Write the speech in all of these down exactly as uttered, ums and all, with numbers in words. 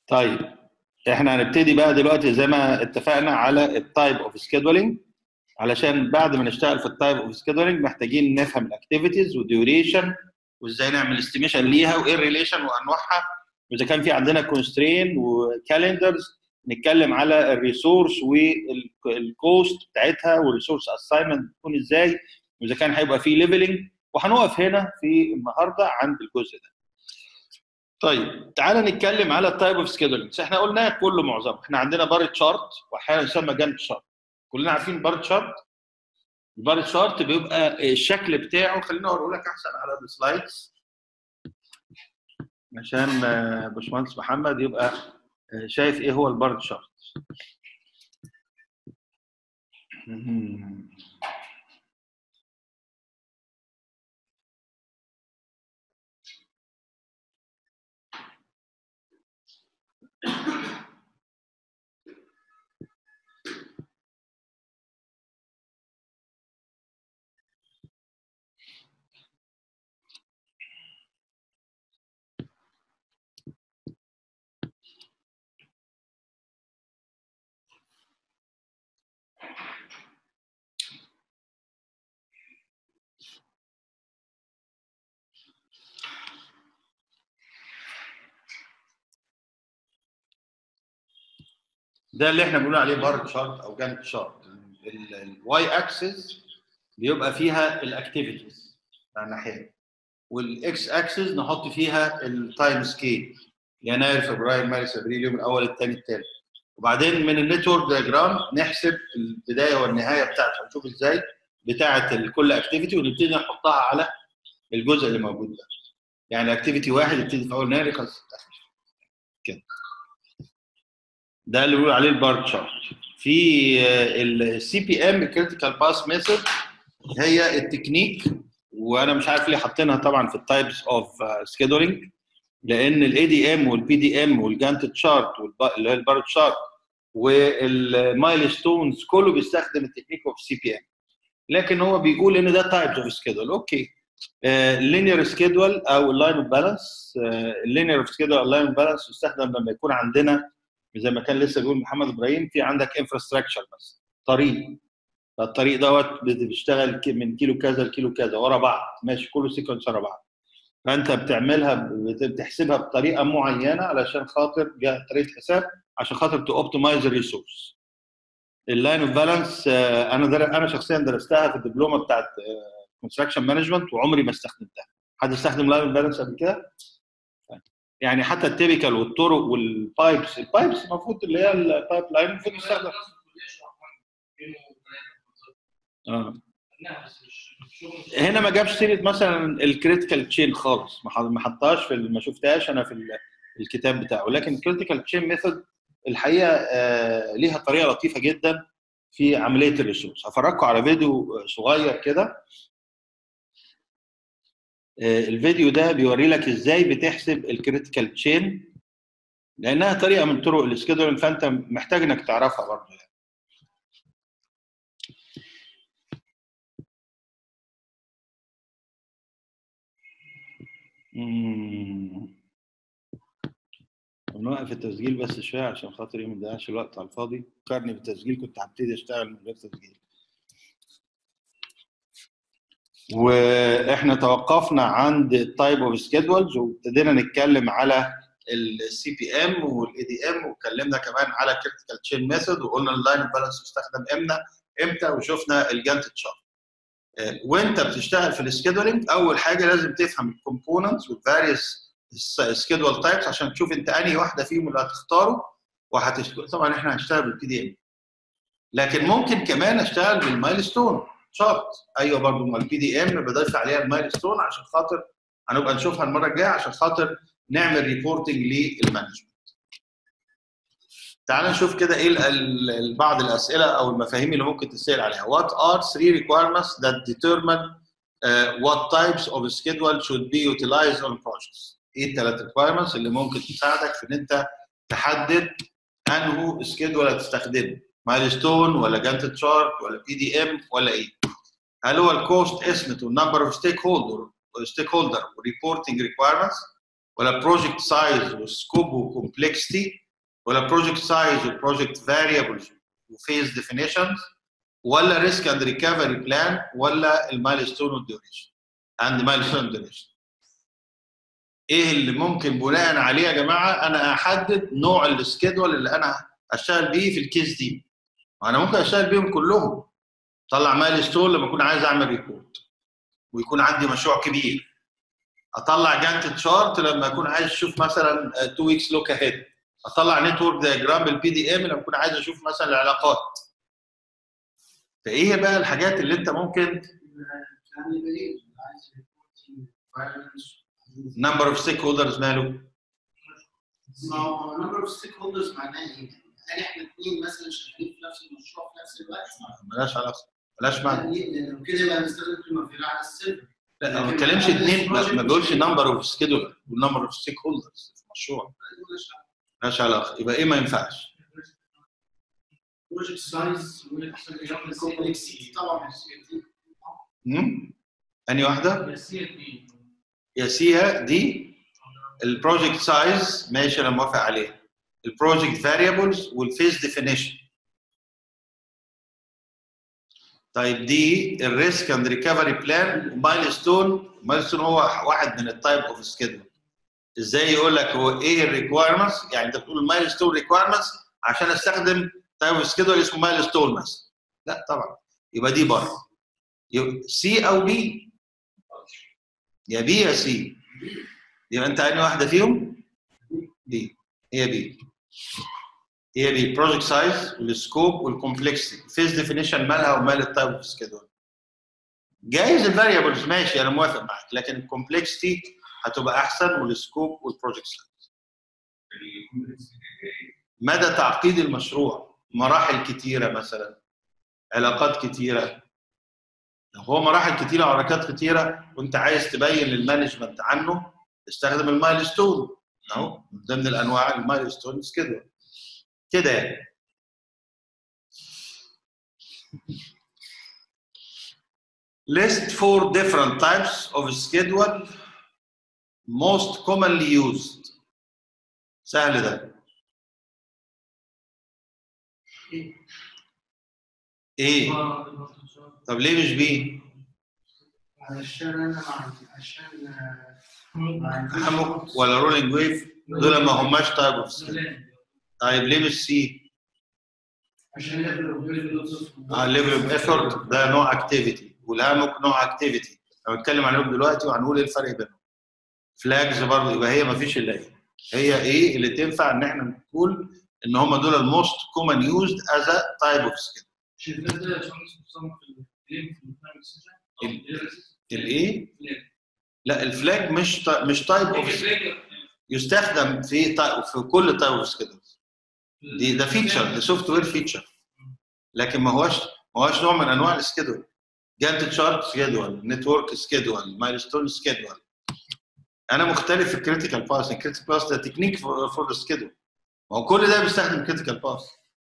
طيب احنا هنبتدي بقى دلوقتي زي ما اتفقنا على التايب اوف سكيدولينج، علشان بعد ما نشتغل في التايب اوف سكيدولينج محتاجين نفهم الاكتيفيتيز والديوريشن وازاي نعمل استيميشن ليها وايه الريليشن وانواعها، واذا كان في عندنا كونسترين وكالندرز نتكلم على الريسورس والكوست بتاعتها والريسورس اساينمنت تكون ازاي، واذا كان هيبقى في ليفلنج، وهنقف هنا في النهارده عند الجزء ده. طيب تعالى نتكلم على التايب اوف سكيدولينج. احنا قلنا كله معظمه، احنا عندنا بار تشارت واحيانا يسمى جانت شارت. كلنا عارفين بار تشارت. البار تشارت بيبقى الشكل بتاعه، خليني اوريه لك احسن على السلايدز عشان باشمهندس محمد يبقى شايف ايه هو البار تشارت. ده اللي احنا بنقول عليه بار تشارت او جانت شارت. الواي اكسس بيبقى فيها الاكتيفيتيز على الناحيه، والاكس اكسس نحط فيها التايم سكيل، يناير فبراير مارس ابريل، اليوم الاول الثاني الثالث. وبعدين من النتورك دياجرام نحسب البدايه والنهايه بتاعتها، نشوف ازاي بتاعه كل اكتيفيتي ونبتدي نحطها على الجزء اللي موجود ده. يعني اكتيفيتي واحد يبتدي في اول يناير يخلص كده. ده اللي بيقول عليه البار تشارت. في السي بي ام كريتيكال باس ميثود، هي التكنيك، وانا مش عارف ليه حاطينها طبعا في التايبس اوف سكيدولينج، لان الاي دي ام والبي دي ام والجانت تشارت اللي هي البار تشارت والمايلستونز كله بيستخدم التكنيك اوف سي بي ام، لكن هو بيقول ان ده تايبس اوف سكيدول. اوكي، اللينير سكيدول او اللاين اوف بالانس. اللينير سكيدول او اللاين اوف بالانس يستخدم لما يكون عندنا زي ما كان لسه بيقول محمد ابراهيم، في عندك انفراستراكشر بس طريق، فالطريق دوت بتشتغل من كيلو كذا لكيلو كذا ورا بعض، ماشي كله سيكونس ورا بعض، فانت بتعملها بتحسبها بطريقه معينه علشان خاطر طريقه حساب عشان خاطر توبتمايز الريسورس. اللاين اوف بالانس انا در... انا شخصيا درستها في الدبلومه بتاعت كونستراكشن مانجمنت وعمري ما استخدمتها. حد استخدم لاين اوف بالانس قبل كده؟ يعني حتى التيبيكال والطرق والبايبس، البايبس المفروض اللي هي البايب لاين المفروض تستخدم. اه هنا ما جابش سيره مثلا الكريتيكال تشين خالص، ما حطهاش في ما شفتهاش انا في الكتاب بتاعه، لكن الكريتيكال تشين ميثود الحقيقه آه ليها طريقه لطيفه جدا في عمليه الريسورس. هفرجكم على فيديو صغير كده. آه الفيديو ده بيوري لك ازاي بتحسب الكريتيكال تشين، لانها طريقه من طرق السكيدولينج، فانت محتاج انك تعرفها برضه يعني. نوقف التسجيل بس شويه عشان خاطر ايه ما نضيعش الوقت على الفاضي. فكرني بالتسجيل كنت هبتدي اشتغل من غير تسجيل. واحنا توقفنا عند التايب اوف سكيدولز وابتدينا نتكلم على السي بي ام والاي دي ام، واتكلمنا كمان على كريتيكال تشين ميثود، وقلنا اللاين اوف بالانس يستخدم امتى امتى وشفنا الجانت تشارت. وانت بتشتغل في السكيدولينج اول حاجه لازم تفهم الكومبوننتس والفاريوس سكيدول تايبس عشان تشوف انت انهي واحده فيهم اللي هتختاره وهتشتغل. طبعا احنا هنشتغل بالبي دي ام، لكن ممكن كمان اشتغل بالمايلستون شارت. ايوه برضه ما البي دي ام بضيف عليها المايلستون عشان خاطر هنبقى نشوفها المره الجايه عشان خاطر نعمل ريبورتنج للمانجمنت. تعال نشوف كده ايه بعض الاسئله او المفاهيم اللي ممكن تسال عليها. What are three requirements that determine uh, what types of schedule should be utilized on projects؟ ايه الثلاث requirements اللي ممكن تساعدك في ان انت تحدد انه schedule هتستخدمه؟ مايلستون ولا جانت تشارت ولا بي دي ام ولا ايه؟ هل هو الكوست اسمت والنمبر اوف ستيك هولدر ستيك هولدر وريبورتنج ريكوايرمنتس؟ ولا بروجكت سايز وسكوب وكومبلكسيتي ولا بروجكت سايز وبروجكت فاريبلز وفيز ديفينيشنز ولا ريسك اند ريكفري بلان ولا المايلستون والديوريشن عند مايلستون والديوريشن. ايه اللي ممكن بناء عليه يا جماعه انا احدد نوع السكيدول اللي انا اشتغل بيه في الكيس دي؟ انا ممكن اشتغل بيهم كلهم. اطلع مايلستون لما اكون عايز اعمل ريبورت ويكون عندي مشروع كبير. اطلع جانت تشارت لما اكون عايز اشوف مثلا تو ويكس لوك اهيد. اطلع نتورك دايجرام بالبي دي ام لما اكون عايز اشوف مثلا العلاقات. فايه بقى الحاجات اللي انت ممكن نمبر اوف ستيك هولدرز ماله؟ ما هو نمبر اوف ستيك هولدرز معناه ايه؟ هل احنا اثنين مثلا شغالين في نفس المشروع في نفس الوقت؟ مالهاش علاقه، مالهاش معنى. لان كده يبقى هنستخدم بريمافيرا على السيرفر. لا ما بتكلمش اثنين، ما بقولش نمبر اوف سكيدولر والنمبر اوف ستيك هولدرز في المشروع. مالهاش علاقه، يبقى ايه ما ينفعش؟ بروجكت سايز والكومبلكسيتي طبعا. امم انهي واحده؟ ياسيها دي ياسيها دي البروجكت سايز ماشي انا موافق عليها. البروجكت فاريبلز والفيز ديفينيشن. طيب دي الريسك اند ريكفري بلان ومايلستون. مايلستون هو واحد من التايب اوف سكيدول. ازاي يقول لك هو ايه الريكوايرمنتس؟ يعني انت بتقول المايلستون ريكوايرمنتس عشان استخدم تايب اوف سكيدول اسمه مايلستون مثلا. لا طبعا، يبقى دي بره. سي او بي، يا بي يا سي. يبقى انت انهي واحده فيهم؟ بي. هي بي. هي بي البروجكت سايز والسكوب والكومبلكسيتي. فيز ديفينيشن مالها ومال التايب اوف سكيدول. جايز الفاريبلز ماشي انا موافق معاك، لكن الكومبلكسيتي هتبقى احسن والسكوب والبروجكت سايز. مدى تعقيد المشروع، مراحل كتيره مثلا، علاقات كتيره. لو هو مراحل كتيره وعلاقات كتيره وانت عايز تبين للمانجمنت عنه استخدم المايلستون اهو من ضمن الانواع المايلستون سكيدول كده يعني. List four different types of schedule most commonly used. سهل ده. ايه؟ طب ليه مش بي؟ علشان انا مع عشان هاموك ولا رولينج ويف دول ما هماش تايب اوف سكيدول. طيب ليه مش سي؟ عشان ليفل اوف اه ليفل اوف ايفورت ده نوع اكتيفيتي والهاموك نوع اكتيفيتي. هنتكلم عليهم دلوقتي وهنقول ايه الفرق بينهم. فلاجز برضه يبقى هي ما فيش الا هي. هي ايه اللي تنفع ان احنا نقول ان هم دول الموست كومن يوزد از ا تايب اوف سكيدول. الايه؟ لا الفلاج مش مش تايب اوف يستخدم في في كل تايب اوف سكيدول. دي ده فيتشر، ده سوفت وير فيتشر، لكن ما هوش ما هوش نوع من انواع السكيدول. جانت تشارت سكيدول، نتورك سكيدول، مايلستون سكيدول. انا مختلف في الكريتيكال باس. الكريتيكال باس ده تكنيك فور سكيدول. ما هو كل ده بيستخدم كريتيكال باس.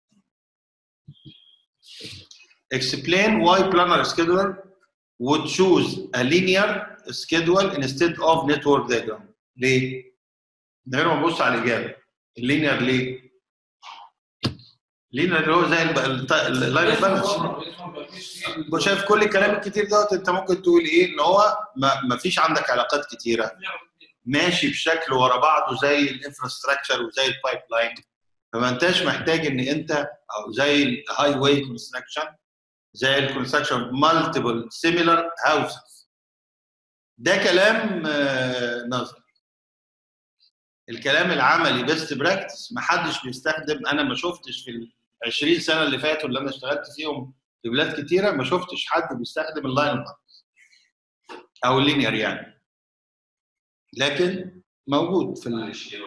Explain why planner scheduler would choose a linear schedule instead of network diagram. ليه؟ من غير ما نبص على الاجابه. اللينير ليه؟ اللينير اللي هو زي اللاين بالانس. شايف كل الكلام الكتير دوت انت ممكن تقول ايه؟ ان هو ما فيش عندك علاقات كتيره. ماشي بشكل ورا بعضه زي الانفراستراكشر وزي البايب لاين. فما انتش محتاج ان انت او زي الهاي واي كونستراكشن زي الكونستراكشن مالتيبل سيميلر هاوسز. ده كلام نظري. الكلام العملي بيست براكتس ما حدش بيستخدم. انا ما شفتش في ال عشرين سنه اللي فاتوا اللي انا اشتغلت فيهم في بلاد كتيره ما شفتش حد بيستخدم اللاين بالانس او اللينير يعني، لكن موجود في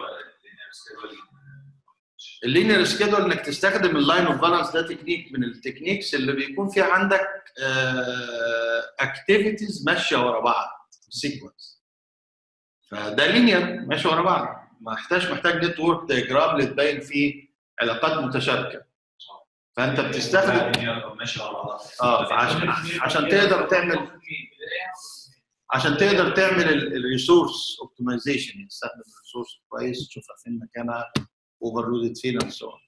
اللينير سكيدول. انك تستخدم اللاين اوف بالانس ده تكنيك من التكنيكس اللي بيكون فيها عندك اكتيفيتيز ماشيه ورا بعض سيكونس. فده لينير ماشي ورا بعض، ما محتاج محتاج نتورك دايجرام اللي تبين فيه علاقات متشابكه. فانت بتستخدم ماشي ورا بعض اه عشان عشان تقدر تعمل عشان تقدر تعمل الريسورس اوبتمايزيشن، تستخدم الريسورس كويس، تشوفها فين مكانها، اوفرلودد فين and so on.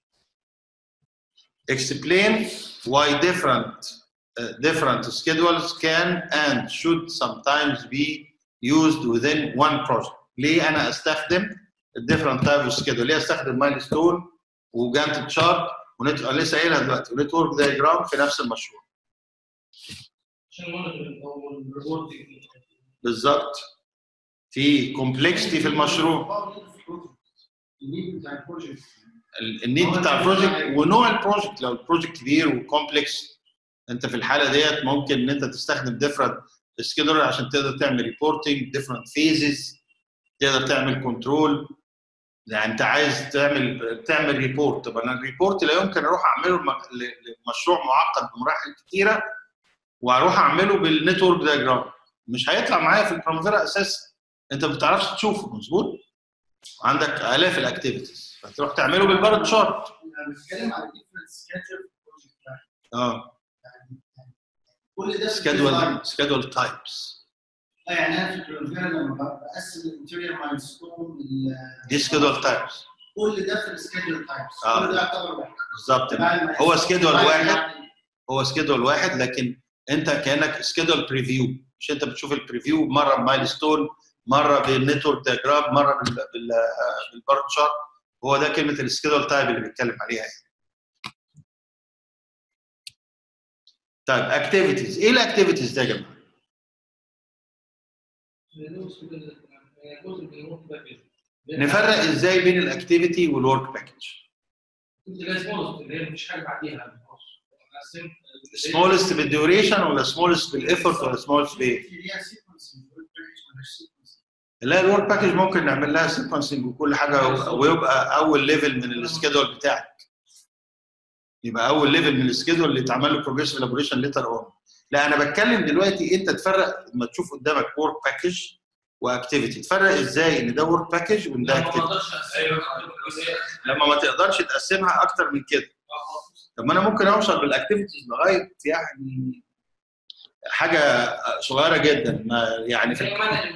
Explain why different uh, different schedules can and should sometimes be used within one project. ليه انا استخدم different type of schedule؟ ليه استخدم مايلستون وجانت تشارت ونت لسه قايلها دلوقتي ونتورك دايجرام في نفس المشروع؟ عشان الريبورت بالظبط. في كومبلكسيتي في المشروع، النيد بتاع البروجكت النيد بتاع البروجكت ونوع البروجكت. لو البروجكت كبير وكومبلكس انت في الحاله ديت ممكن ان انت تستخدم ديفرنت سكيدولر عشان تقدر تعمل ريبورتنج ديفرنت فيزز، تقدر تعمل كنترول. يعني انت عايز تعمل تعمل ريبورت، طب انا الريبورت لا يمكن اروح اعمله لمشروع معقد بمراحل كتيره واروح اعمله بالنتورك دايجرام، مش هيطلع معايا في البرامفيرا اساسا، انت ما بتعرفش تشوفه. مظبوط؟ عندك الاف الاكتيفيتيز فتروح تعمله بالبار تشارت. انا بتكلم على ديفرنت سكيدجول بروجكت. اه كل ده سكيدول سكيدول تايبس. اه يعني انا في البرامفيرا لما بقسم الانتيريور مايلستون دي سكيدول تايبس، كل ده في السكيدول تايبس. آه. كل ده يعتبر واحد بالظبط. هو سكيدول واحد، هو سكيدول واحد، لكن انت كانك سكيدول بريفيو، مش انت بتشوف البريفيو مره بمايلستون، مره بالنتورك دايجرام، مره بالبار تشارت. هو ده كلمه السكيدول تايب اللي بيتكلم عليها يعني. طيب اكتيفيتيز، ايه الاكتيفيتيز ده يا جماعه؟ نفرق ازاي بين الاكتيفيتي والورك باكج؟ اللي هي مفيش حاجه بعديها. سمولست بالديوريشن ولا سمولست بالافورت ولا سمولست بايه؟ لا الورك باكج ممكن نعمل لها سيكونسنج وكل حاجه ويبقى اول ليفل من السكيدول بتاعك. يبقى اول ليفل من السكيدول اللي اتعمل له بروجريسيف الابوريشن ليتر اون. لا انا بتكلم دلوقتي انت تفرق لما تشوف قدامك ورك باكج واكتيفيتي، تفرق ازاي ان ده ورك باكج وان ده اكتيفيتي؟ لما ما تقدرش تقسمها اكتر من كده. طب ما انا ممكن اوصل بالاكتيفيتيز لغايه يعني حاجه صغيره جدا، ما يعني في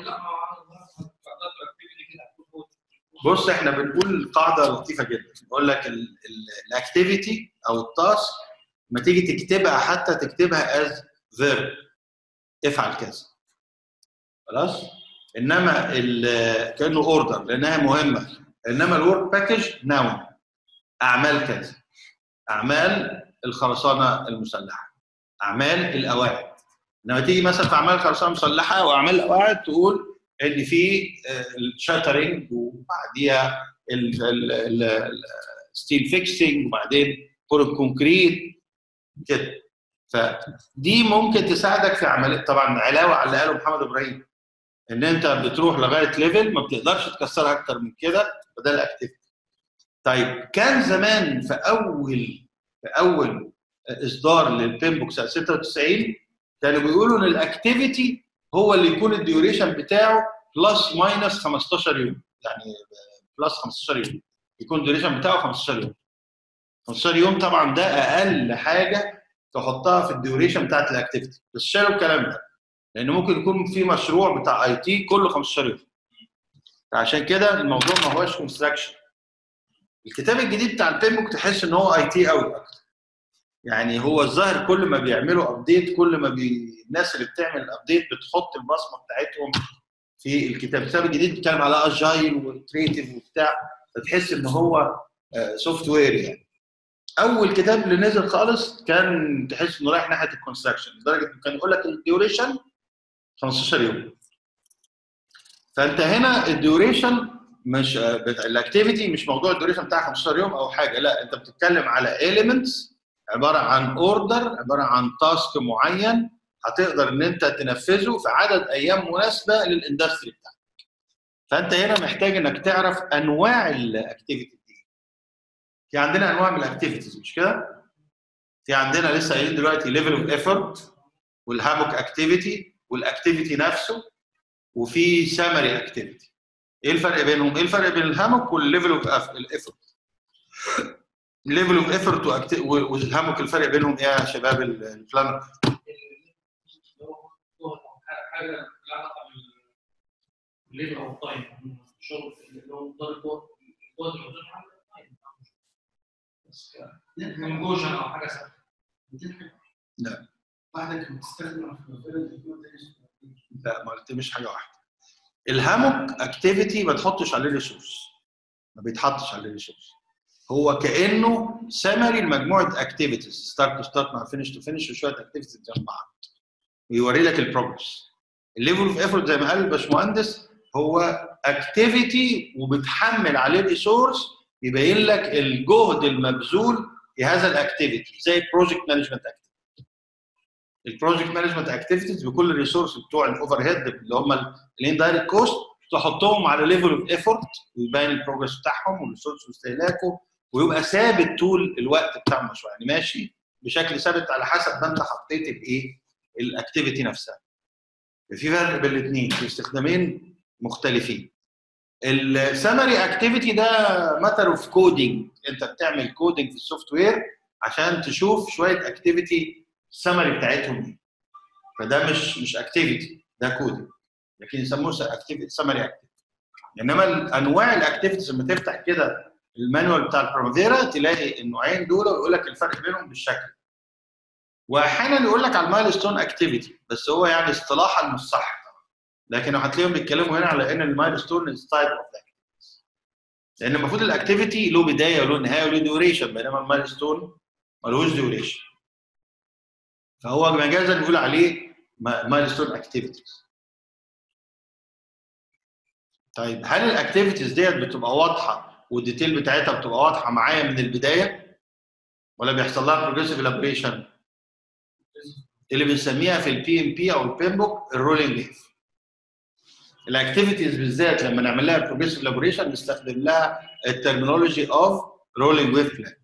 بص احنا بنقول قاعده لطيفه جدا، بنقول لك الاكتيفيتي او التاسك ما تيجي تكتبها حتى تكتبها از فيرب، افعل كذا. خلاص؟ انما كانه اوردر لانها مهمه، انما الورك باكج ناون، اعمال كذا، اعمال الخرسانه المسلحه، اعمال القواعد. لما تيجي مثلا في اعمال الخرسانه المسلحه واعمال القواعد تقول ان في الشاترنج وبعديها الستيل فيكسنج وبعدين فور الكونكريت كده. فدي ممكن تساعدك في عمليه، طبعا علاوه على اللي قاله محمد ابراهيم ان انت بتروح لغايه ليفل ما بتقدرش تكسرها اكتر من كده، فده الاكتيفيتي. طيب كان زمان في اول في اول اصدار للبين بوك سنه ستة وتسعين كانوا بيقولوا ان الاكتيفيتي هو اللي يكون الديوريشن بتاعه بلس ماينس خمستاشر يوم، يعني بلس خمستاشر يوم يكون الديوريشن بتاعه خمستاشر يوم. خمستاشر يوم طبعا ده اقل حاجه تحطها في الديوريشن بتاعت الاكتيفيتي، بس شالوا الكلام ده لان ممكن يكون في مشروع بتاع اي تي كله خمستاشر يوم. عشان كده الموضوع ما هوش كونستراكشن. الكتاب الجديد بتاع البين بوك تحس ان هو اي تي قوي اكتر. يعني هو الظاهر كل ما بيعملوا ابديت كل ما بي... الناس اللي بتعمل ابديت بتحط البصمه بتاعتهم في الكتاب. الكتاب الجديد بيتكلم على اجايل وكريتيف وبتاع، فتحس ان هو سوفت وير يعني. اول كتاب اللي نزل خالص كان تحس انه رايح ناحيه الكونستراكشن، لدرجه انه كان يقول لك الديوريشن خمستاشر يوم. فانت هنا الديوريشن مش الاكتيفيتي مش موضوع الديوريشن بتاع خمستاشر يوم او حاجه، لا انت بتتكلم على elements عباره عن اوردر، عباره عن تاسك معين هتقدر ان انت تنفذه في عدد ايام مناسبه للاندستري بتاعك. فانت هنا محتاج انك تعرف انواع الاكتيفيتي دي. في عندنا انواع من الاكتيفيتيز مش كده؟ في عندنا لسه قايلين دلوقتي ليفل اوف ايفورت والهاموك اكتيفيتي والاكتيفيتي نفسه، وفي سامري اكتيفيتي. ايه الفرق بينهم؟ ايه الفرق بين الهاموك والليفل اوف الايفورت؟ الليفل اوف ايفورت والهاموك الفرق بينهم ايه يا شباب البلانر؟ لها علاقه بالليفل او التايم الشغل اللي هو مقدار الجهد الجهد اللي موجود على التايم بس من جوجن او حاجه ثابته. لا واحده كانت بتستخدم لا ما قلتليش حاجه واحده. الهاموك اكتيفيتي ما تحطش عليه ريسورس، ما بيتحطش عليه ريسورس، هو كانه سمري لمجموعه اكتيفيتيز ستارت تو ستارت مع فينش تو فينش وشويه اكتيفيتيز جنب بعض ويوري لك البروجرس. الليفل اوف ايفورت زي ما قال الباشمهندس هو اكتيفيتي وبتحمل عليه ريسورس يبين لك الجهد المبذول في هذا الاكتيفيتي زي البروجكت مانجمنت اكتيفيتي. البروجكت مانجمنت اكتيفيتيز بكل الريسورس بتوع الاوفر هيد اللي هم الاندايركت كوست تحطهم على ليفل اوف ايفورت ويبين البروجرس بتاعهم والريسورس واستهلاكه ويبقى ثابت طول الوقت بتاع المشروع، يعني ماشي بشكل ثابت على حسب ما انت حطيت الايه الاكتيفيتي نفسها. في فرق بين الاثنين في استخدامين مختلفين. السمري اكتيفيتي ده ماتر اوف كودينج، انت بتعمل كودينج في السوفت وير عشان تشوف شويه اكتيفيتي السمري بتاعتهم ايه. فده مش مش اكتيفيتي، ده كودينج، لكن يسموه اكتيفيتي سمري اكتيفيتي. انما انواع الاكتيفيتيز لما تفتح كده المانوال بتاع البريمافيرا تلاقي النوعين دول ويقول لك الفرق بينهم بالشكل. واحيانا يقول لك على المايلستون اكتيفيتي بس هو يعني اصطلاحا مش صح، لكن هتلاقيهم بيتكلموا هنا على ان المايلستون از تايب اوف اكتيفيتيز، لان المفروض الاكتيفيتي له بدايه وله نهايه وله ديوريشن بينما المايلستون ملوش ديوريشن، فهو مجازا نقول عليه مايلستون اكتيفيتيز. طيب هل الاكتيفيتيز ديت بتبقى واضحه والديتيل بتاعتها بتبقى واضحه معايا من البدايه ولا بيحصل لها بروجريسيف الابريشن اللي بنسميها في البي ام بي او البيمبوك الرولينج ويف؟ الاكتيفيتيز بالذات لما نعمل لها بروجريسيف الابريشن نستخدم لها الترمينولوجي اوف رولينج ويف بلان.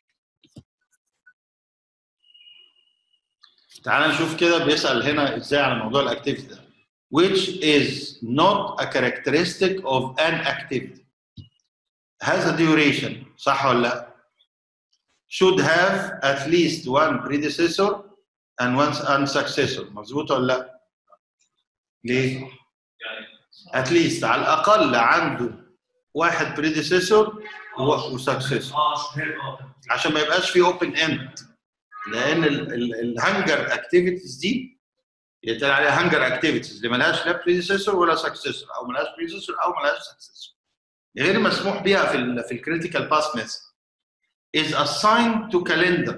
تعال نشوف كده بيسال هنا ازاي على موضوع الاكتيفيتي ده. which is not a characteristic of an activity has a duration، صح ولا لا؟ should have at least one predecessor and one unsuccessor، مظبوط ولا لا؟ ليه؟ at least على الاقل عنده واحد predecessor وsuccessor عشان ما يبقاش في open end، لان الهانجر اكتيفيتيز دي يتقال عليها هانجر اكتيفيتيز اللي مالهاش لا بريديسيسور ولا سكسيسور او مالهاش بريديسيسور او مالهاش سكسيسور غير مسموح بيها في ال في الكريتيكال باث ميثود is assigned to calendar.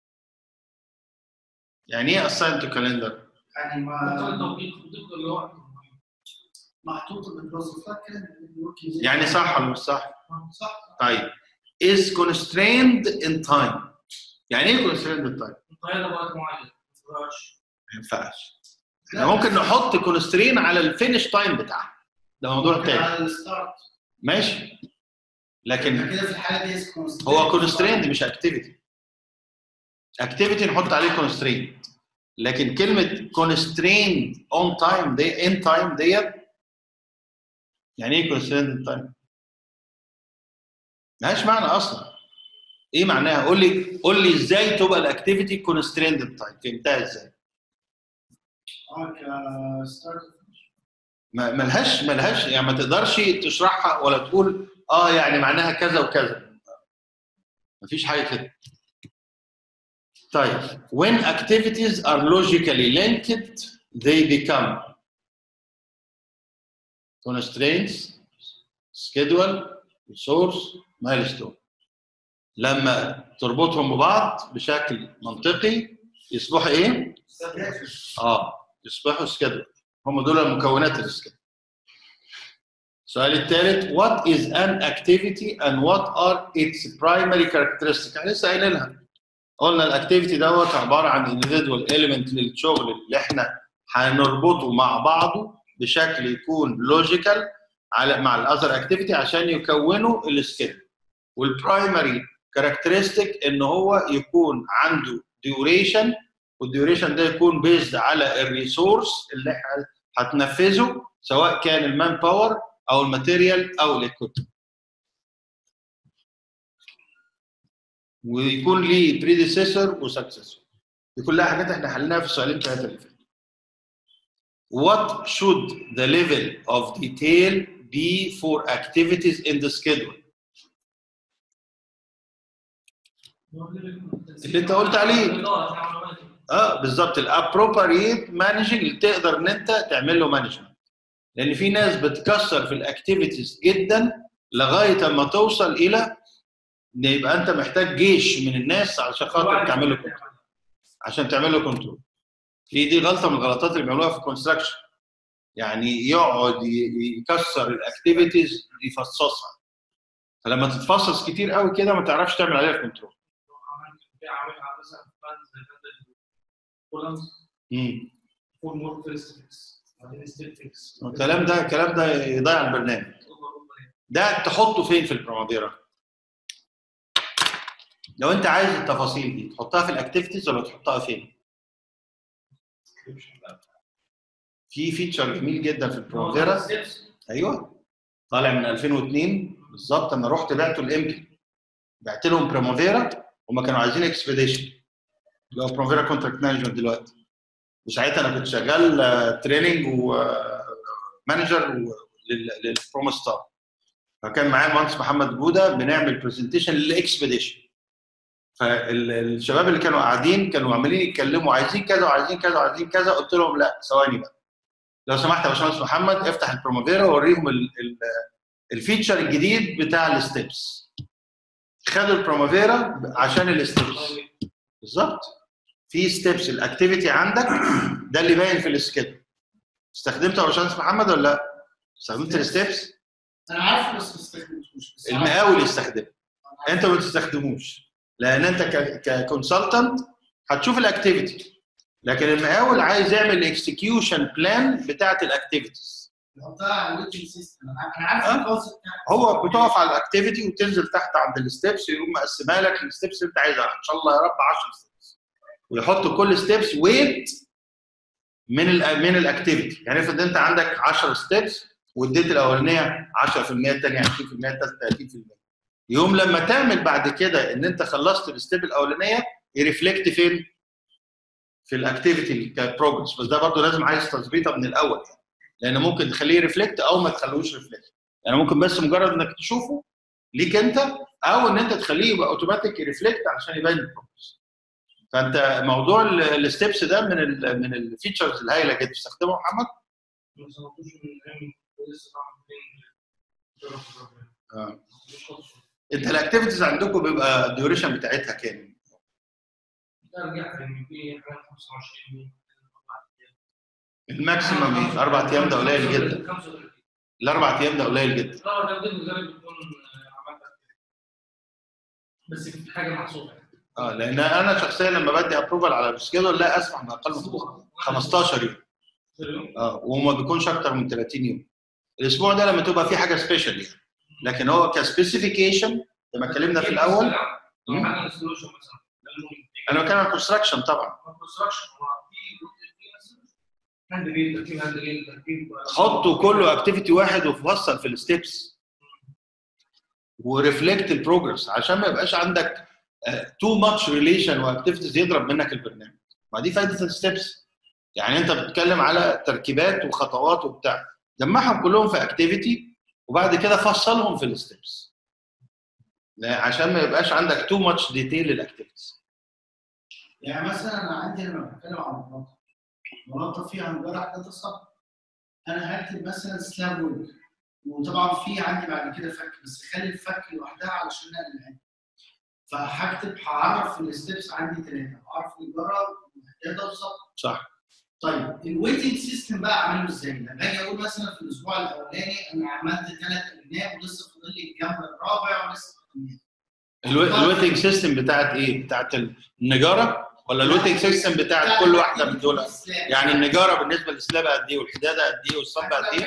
يعني ايه assigned to calendar؟ يعني ما محطوطه بالوظيفات كده يعني صح ولا مش صح؟ صح. طيب is constrained in time. يعني ايه constrained in time؟ الطياره بقى معين ما ينفعش. احنا ممكن نحط كونسترين على الفينش تايم بتاعها، ده موضوع تاني. على الستارت ماشي، لكن كده في الحاله دي هو كونسترين مش اكتيفيتي. اكتيفيتي نحط عليه كونسترين، لكن كلمه كونسترين اون تايم دي ان تايم ديت يعني ايه كونسترين ان تايم؟ مالهاش معنى اصلا. ايه معناها؟ قول لي قول لي ازاي تبقى الاكتيفيتي كونسترين ان تايم؟ فهمتها ازاي؟ ما ملهاش ملهاش يعني ما تقدرش تشرحها ولا تقول اه يعني معناها كذا وكذا، مفيش حاجه كده. طيب when activities are logically linked they become constraints, schedule, resource, milestone. لما تربطهم ببعض بشكل منطقي يصبحوا ايه؟ اه يصبحوا schedule. هم دول مكونات السكيدول. السؤال الثالث what is an activity and what are its primary characteristics؟ احنا لسه قايلينها. قلنا الاكتيفيتي دوت عباره عن individual element للشغل اللي احنا هنربطه مع بعضه بشكل يكون لوجيكال على مع الاذر اكتيفيتي عشان يكونوا السكيدول. والبرايمري كاركترستيك ان هو يكون عنده ديوريشن، والديوريشن ده يكون بيزد على الريسورس اللي احنا هتنفذه سواء كان المان باور او الماتيريال او الايكويبمنت، ويكون ليه بريديسيسور وسكسيسور. دي كلها حاجات احنا حليناها في السؤالين ثلاثه اللي فاتوا. what should the level of detail be for activities in the schedule؟ اللي انت قلت عليه. اه بالظبط، الابروبريت مانجنج اللي تقدر ان انت تعمل له مانجمنت. لان في ناس بتكسر في الاكتيفيتيز جدا لغايه اما توصل الى ان يبقى انت محتاج جيش من الناس علشان خاطر تعمل له كنترول. عشان تعمل له كنترول. دي دي غلطه من الغلطات اللي بيعملوها في الكونستراكشن. يعني يقعد يكسر الاكتيفيتيز يفصصها. فلما تتفصص كتير قوي كده ما تعرفش تعمل عليها كنترول. امم الكلام ده الكلام ده يضيع البرنامج. ده تحطه فين في البرامافيرا؟ لو انت عايز التفاصيل دي تحطها في الاكتيفيتيز ولا تحطها فين؟ في فيتشر جميل جدا في البرامافيرا. ايوه طالع من ألفين واثنين بالظبط. انا رحت بعته الامبي، بعت لهم برامافيرا هم كانوا عايزين اكسبيديشن اللي هو برامافيرا كونتراكت مانجمنت دلوقتي. وساعتها انا كنت شغال تريننج ومانجر للبرومو ستار. فكان معايا المهندس محمد جوده بنعمل برزنتيشن للاكسبيديشن. فالشباب اللي كانوا قاعدين كانوا عمالين يتكلموا عايزين كذا وعايزين كذا وعايزين كذا. قلت لهم لا ثواني بقى، لو سمحت يا باشمهندس محمد افتح البرومافيرا ووريهم الفيتشر الجديد بتاع الستبس. خدوا البرومافيرا عشان الستبس بالظبط. في ستبس الاكتيفيتي عندك ده اللي باين في السكيدول. استخدمته يا باشمهندس محمد ولا لا؟ استخدمت الستبس؟ انا عارف بس ما استخدمتوش. المقاول يستخدمه، انت ما تستخدموش لان انت ككونسلتنت هتشوف الاكتيفيتي، لكن المقاول عايز يعمل الاكسكيوشن بلان بتاعت الاكتيفيتيز. بحطها على الويتنج سيستم. انا عارف الكونسبت. هو بتقف على الاكتيفيتي وتنزل تحت عند الستبس يقوم مقسمها لك الستبس اللي انت عايزها ان شاء الله يا رب عشرة ستبس، ويحط كل ستبس ويت من ال من الاكتيفيتي. يعني افرض انت عندك عشرة ستبس واديت الاولانيه عشرة في المية الثانيه عشرين في المية الثالثه ثلاثين في المية. يوم لما تعمل بعد كده ان انت خلصت الستيب الاولانيه يرفلكت فين؟ في الاكتيفيتي كبروجرس. بس ده برضه لازم عايز تظبيطه من الاول يعني. لان ممكن تخليه ريفلكت او ما تخلوش ريفلكت. يعني ممكن بس مجرد انك تشوفه ليك انت، او ان انت تخليه يبقى اوتوماتيك ريفلكت عشان يبين البروجرس. فانت موضوع الستبس ده من ال من الفيتشرز الهائله جدا. تستخدمه محمد؟ اه انت الاكتيفيتيز عندكم بيبقى الديوريشن بتاعتها كام؟ الماكسيمم اربع ايام ده قليل جدا. الاربع ايام ده قليل جدا. بس في حاجه محسوبه. اه لان انا شخصيا لما بدي ابروفال على السكيدول لا اسمح باقل من خمستاشر يوم. اه وما بيكونش اكتر من ثلاثين يوم. الاسبوع ده لما تبقى في حاجه سبيشال يعني. لكن هو كسبيسيفيكيشن زي ما اتكلمنا في الاول. انا بتكلم عن كونستراكشن طبعا. حطوا كله اكتيفيتي واحد وفصل في الستبس وريفلكت البروجرس عشان ما يبقاش عندك تو ماتش ريليشن واكتيفيتيز يضرب منك البرنامج. ما دي فائده الستبس. يعني انت بتتكلم على تركيبات وخطوات وبتاع، جمعهم كلهم في اكتيفيتي وبعد كده فصلهم في الستبس عشان ما يبقاش عندك تو ماتش ديتيل للاكتيفيتيز. يعني مثلا انا عندي لما بتكلم عن مناطق مناطق فيها مجرد داتا سب، انا هكتب مثلا سلاب ويب، وطبعا في عندي بعد كده فك، بس خلي الفك لوحدها علشان نقل. فهكتب هعرف في الستبس عندي ثلاثه، هعرف الجرى والداتا وسب. صح. طيب الويتنج سيستم بقى اعمله ازاي؟ لما اجي اقول مثلا في الاسبوع الاولاني انا عملت ثلاث ابناء ولسه فاضل لي الجنب الرابع ولسه فاضل لي. الويتنج سيستم بتاعت ايه؟ بتاعت النجاره ولا الويتنج سيستم بتاعت كل واحده من دول؟ يعني النجاره بالنسبه للسلاب قد ايه والحداده قد ايه والصب قد ايه؟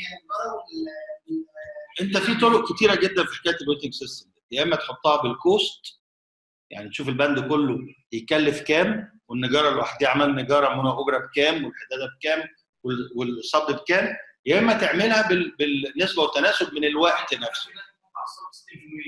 انت في طرق كتيره جدا في حكايه الويتنج سيستم. يا اما تحطها بالكوست، يعني تشوف البند كله يكلف كام والنجاره لوحدها عمل نجاره منى اجره بكام والحداده بكام والصب بكام، يا اما تعملها بالنسبه والتناسب من الوقت نفسه.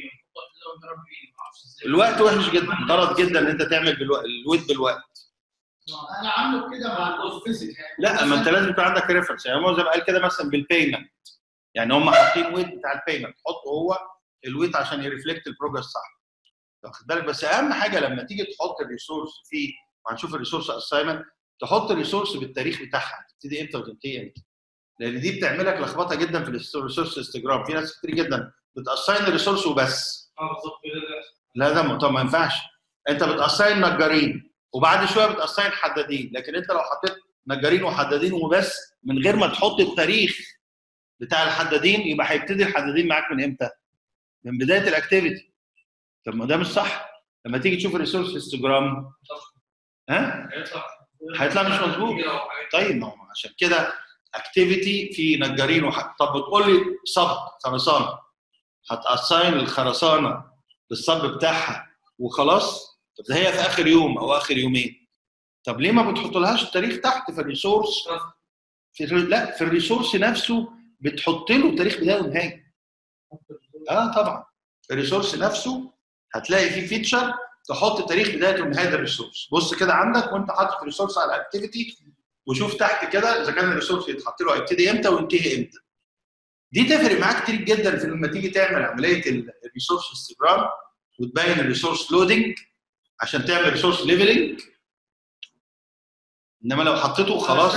الوقت وحش جدا، غلط جدا ان انت تعمل بالوقت الويت بالوقت. انا عامله كده مع الفيزيك يعني. لا ما انت لازم يكون عندك ريفرنس، يعني هو زي ما قال كده مثلا بالبيمنت، يعني هم حاطين ويت بتاع البيمنت، حط هو الويت عشان يرفلكت البروجرس صح. واخد بالك؟ بس اهم حاجه لما تيجي تحط الريسورس فيه، وهنشوف الريسورس اساينمنت، تحط الريسورس بالتاريخ بتاعها، تبتدي امتى وتنتهي امتى. لان دي بتعمل لك لخبطه جدا في الريسورس انستجرام، في ناس كتير جدا بتاساين الريسورس وبس. اه بالظبط كده. لا ده طب ما ينفعش، انت بتاساين نجارين وبعد شويه بتاساين حدادين، لكن انت لو حطيت نجارين وحدادين وبس من غير ما تحط التاريخ بتاع الحدادين، يبقى هيبتدي الحدادين معاك من امتى؟ من بدايه الاكتيفيتي. طب ما ده مش صح. لما تيجي تشوف الريسورس انستجرام ها هيطلع مش مظبوط. طيب ما هو عشان كده اكتيفيتي في نجارين وحد. طب بتقول لي صب خرسانه، هتاساين الخرسانه بالصب بتاعها وخلاص؟ طب ده هي في اخر يوم او اخر يومين. طب ليه ما بتحطلهاش التاريخ تحت في الريسورس؟ في لا في الريسورس نفسه بتحط له تاريخ بدايه ونهايه. اه طبعا الريسورس نفسه هتلاقي فيه فيتشر تحط تاريخ بدايه ونهايه الريسورس. بص كده عندك وانت حاطط الريسورس على الاكتيفيتي، وشوف تحت كده اذا كان الريسورس يتحط له هيبتدي امتى وينتهي امتى. دي تفرق معاك كتير جدا في لما تيجي تعمل عمليه الريسورس انستجرام وتبين الريسورس لودنج عشان تعمل ريسورس ليفلنج. انما لو حطيته خلاص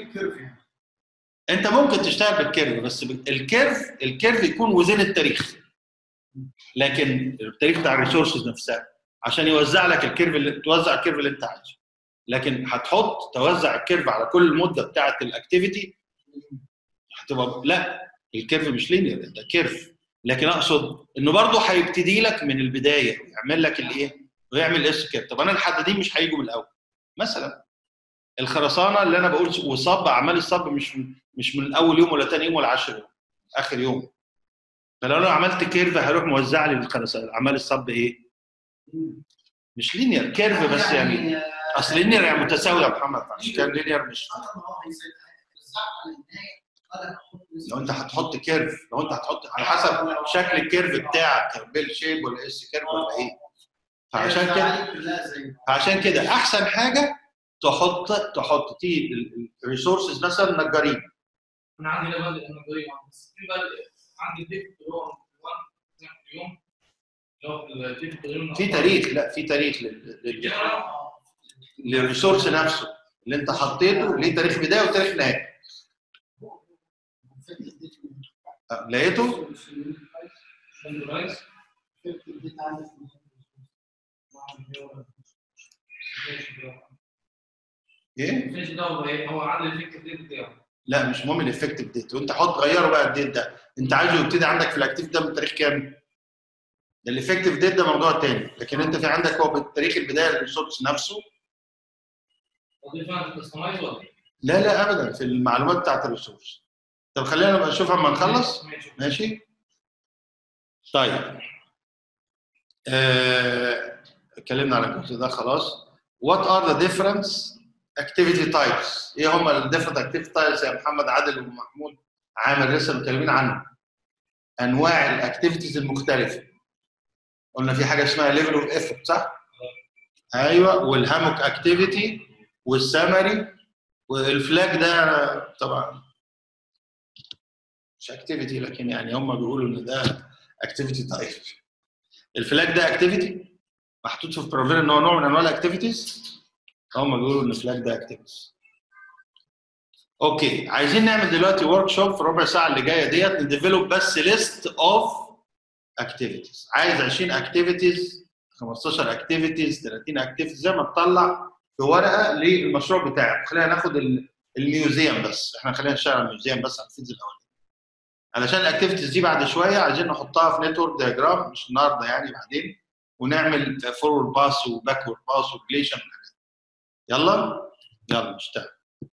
انت ممكن تشتغل بالكيرف، بس الكيرف الكيرف يكون وزين التاريخ، لكن التاريخ بتاع الريسورسز نفسها عشان يوزع لك الكيرف اللي توزع الكيرف اللي انت عايزه. لكن هتحط توزع الكيرف على كل المده بتاعه الاكتيفيتي هتبقى لا، الكيرف مش لينير، ده كيرف. لكن اقصد انه برضه هيبتدي لك من البدايه ويعمل لك الايه؟ ويعمل اس كيرف. طب انا الحدادين مش هيجوا من الاول مثلا. الخرسانه اللي انا بقول وصب اعمال الصب مش مش من اول يوم ولا ثاني يوم ولا عشرة يوم، اخر يوم. فلو انا عملت كيرف هيروح موزع لي الخرسانه اعمال الصب ايه؟ مش لينير كيرف بس يعني اصل لينير يعني متساوي يا محمد، عشان كده لينير مش. لو انت هتحط كيرف، لو انت هتحط على حسب شكل الكيرف بتاعك بيل شيب ولا اس كيرف ولا ايه. فعشان كده فعشان كده احسن حاجه تحط تحط تي الريسورسز مثلا نجارين. انا عندي هنا بادئ نجارين بس في بادئ عندي ديفت اللي هو يوم في تاريخ. لا في تاريخ لل للريسورس نفسه اللي انت حطيته، ليه تاريخ بدايه وتاريخ نهايه. لقيته؟ ايه؟ ماشي ده هو ايه؟ هو عدد الافكتيف ديت بتاعه. لا مش مهم الافكتيف ديت، وانت حط غيره بقى الديت ده، انت عايزه يبتدي عندك في الاكتيف ده من تاريخ كام؟ ده الافكتيف ديت ده موضوع تاني، لكن انت في عندك هو بتاريخ البدايه للريسورس نفسه. طب فعلا كاستمايز ولا ايه؟ لا لا ابدا، في المعلومات بتاعت الريسورس. طب خلينا نبقى نشوفها اما نخلص. ماشي. ماشي؟ طيب. آه... اتكلمنا على الجزء ده خلاص. What are the different activity types؟ ايه هم ال different activity types يا محمد عادل ومحمود عامر لسه متكلمين عنهم؟ انواع الاكتيفيتيز المختلفه. قلنا في حاجه اسمها ليفل اوف ايفورت صح؟ ايوه، والهاموك اكتيفيتي والسامري والفلاج ده طبعا مش اكتيفيتي، لكن يعني هم بيقولوا ان ده اكتيفيتي تايب. الفلاج ده اكتيفيتي محطوط في بروفيل ان هو نوع من انواع الاكتيفيتيز، هم بيقولوا ان الفلاج ده اكتيفيتيز. اوكي، عايزين نعمل دلوقتي ورك شوب في ربع ساعه اللي جايه ديت نديفلوب بس ليست اوف اكتيفيتيز. عايز عشرين اكتيفيتيز، خمستاشر اكتيفيتيز، تلاتين اكتيفيتيز، زي ما تطلع في ورقه للمشروع بتاعك. خلينا ناخد الميوزيوم بس، احنا خلينا نشتغل على الميوزيوم بس على الفيز الاول، علشان الاكتيفيتيز دي بعد شويه عايزين نحطها في نتورك دياجرام، مش النهارده يعني بعدين، ونعمل فورورد باس وباكورد باس وريليشن. يلا يلا نشتغل.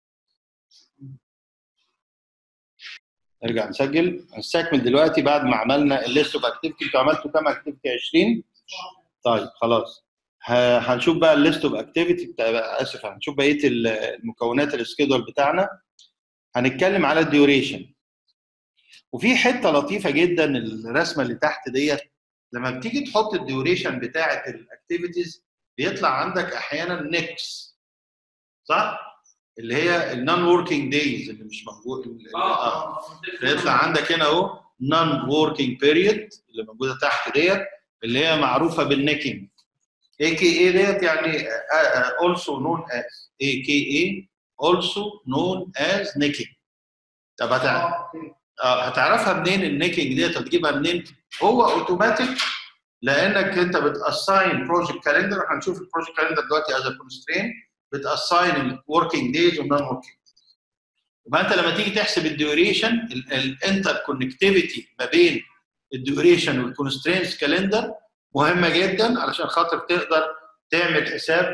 نرجع نسجل. هنستكمل دلوقتي بعد ما عملنا الليست اوف اكتيفيتي. انتوا عملتوا كام اكتيفيتي؟ عشرين. طيب خلاص هنشوف بقى الليست اوف اكتيفيتي بتاع اسف هنشوف بقيه المكونات السكيدول بتاعنا. هنتكلم على الديوريشن، وفي حته لطيفه جدا الرسمه اللي تحت ديت. لما بتيجي تحط الديوريشن بتاعه الاكتيفيتيز بيطلع عندك احيانا نكس. صح؟ اللي هي النون وركينج دايز اللي مش موجود. اه فيطلع عندك هنا اهو نون وركينج بيريود اللي موجوده تحت ديت اللي هي معروفه بالنيكينج. اي كي اي ديت يعني also known as اي كي اي also known as nicking. طب هتعرف اه هتعرفها منين النيكينج ديت؟ هتجيبها منين؟ هو اوتوماتيك لانك انت بتاساين بروجكت كالندر. هنشوف البروجكت كالندر دلوقتي از كونسترين بتاساين الوركينج دايز والنون وركينج. يبقى انت لما تيجي تحسب الديوريشن الانتر كونكتيفيتي ما بين الديوريشن والكونسترينز كالندر مهمه جدا علشان خاطر تقدر تعمل حساب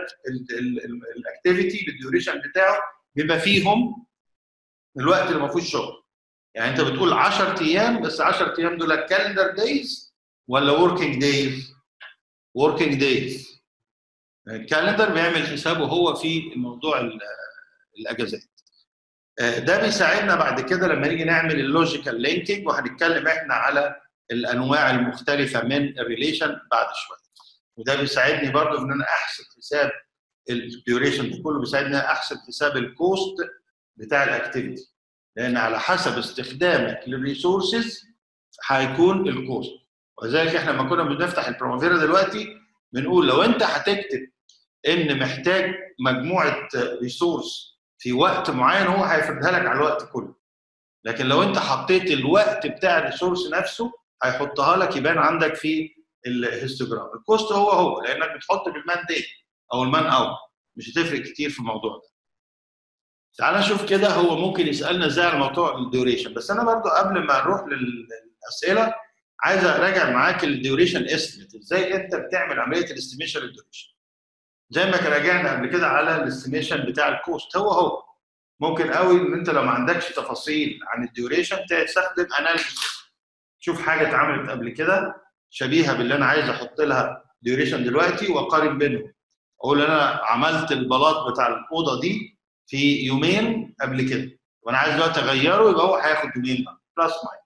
الاكتيفيتي بالديوريشن بتاعه بما فيهم الوقت اللي ما فيهوش شغل. يعني انت بتقول عشرة ايام بس عشرة ايام دول كالندر دايز ولا وركينج دايز؟ وركينج دايز. الكالندر بيعمل حسابه هو في موضوع الاجازات. ده بيساعدنا بعد كده لما نيجي نعمل اللوجيكال لينكينج، وهنتكلم احنا على الانواع المختلفه من الريليشن بعد شويه. وده بيساعدني برضو ان انا احسب حساب الديوريشن ده كله، بيساعدني احسب حساب الكوست بتاع الاكتيفيتي، لان على حسب استخدامك للريسورسز هيكون الكوست. ولذلك احنا لما كنا بنفتح البرومافيرا دلوقتي بنقول لو انت هتكتب ان محتاج مجموعه ريسورس في وقت معين هو هيفردها لك على الوقت كله. لكن لو انت حطيت الوقت بتاع الريسورس نفسه هيحطها لك يبان عندك في الهيستوجرام. الكوست هو هو لانك بتحط بالمان داي او المان اور، مش هتفرق كتير في الموضوع ده. تعال نشوف كده هو ممكن يسالنا ازاي على موضوع الديوريشن. بس انا برضو قبل ما نروح للاسئله عايز اراجع معاك الديوريشن استيميت، ازاي انت بتعمل عمليه الاستيميشن للديوريشن. زي ما راجعنا قبل كده على الاستيميشن بتاع الكوست هو هو. ممكن قوي ان انت لو ما عندكش تفاصيل عن الديوريشن تستخدم اناليسيس، شوف حاجه اتعملت قبل كده شبيهه باللي انا عايز احط لها ديوريشن دلوقتي واقارن بينهم. اقول انا عملت البلاط بتاع الاوضه دي في يومين قبل كده وانا عايز دلوقتي اغيره يبقى هو هياخد يومين بلس ماينس.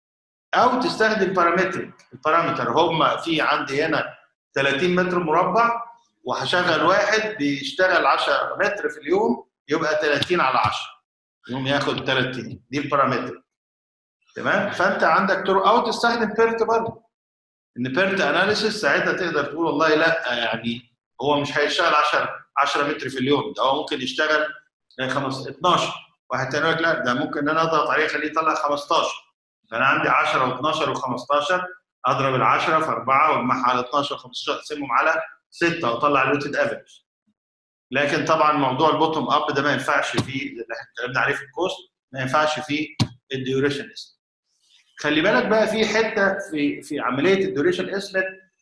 او تستخدم بارامتريك. البارامتر هم في عندي هنا ثلاثين متر مربع وهشغل واحد بيشتغل عشرة متر في اليوم يبقى ثلاثين على عشرة يوم ياخد ثلاثين. دي البارامتر. تمام. فانت عندك طرق او تستخدم بيرت برضه. ان بيرت اناليسيس ساعتها تقدر تقول والله لا يعني هو مش هيشتغل عشرة متر في اليوم، ده هو ممكن يشتغل اثناشر. واحد تاني يقول لك لا ده ممكن ان انا اضغط عليه اخليه يطلع خمستاشر. فانا عندي عشرة واثناشر وخمستاشر اضرب ال عشرة في أربعة واجمعها على اثناشر خمستاشر اقسمهم على ستة واطلع الويتد افريج. لكن طبعا موضوع البوتوم اب ده ما ينفعش فيه اللي احنا اتكلمنا عليه في الكوست، ما ينفعش فيه الديوريشن اسم. خلي بالك بقى في حته في في عمليه الديوريشن اسم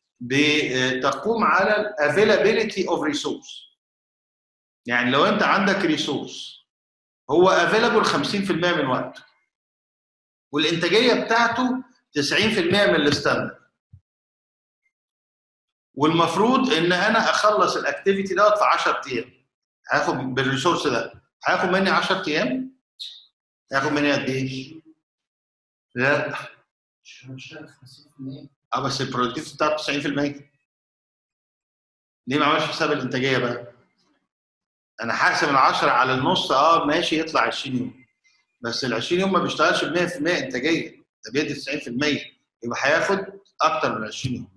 بتقوم على الافيلابيلتي اوف ريسورس. يعني لو انت عندك ريسورس هو افيلابل خمسين في المية من وقته والانتاجيه بتاعته تسعين في المية من الستاندرد، والمفروض ان انا اخلص الاكتيفيتي دوت في عشرة ايام، هاخد بالريسورس ده هاخد مني عشرة ايام. هاخد مني قد ايه؟ لا مش هشتغل خمسين في المية. اه بس البرودكتيف بتاعته تسعين في المية. ليه ما عملش حساب الانتاجيه بقى؟ انا حاسب ال عشرة على النص اه ماشي يطلع عشرين يوم، بس ال عشرين يوم ما بيشتغلش ب مية في المية انتاجيه، ده بيدي تسعين في المية يبقى هياخد اكتر من عشرين يوم.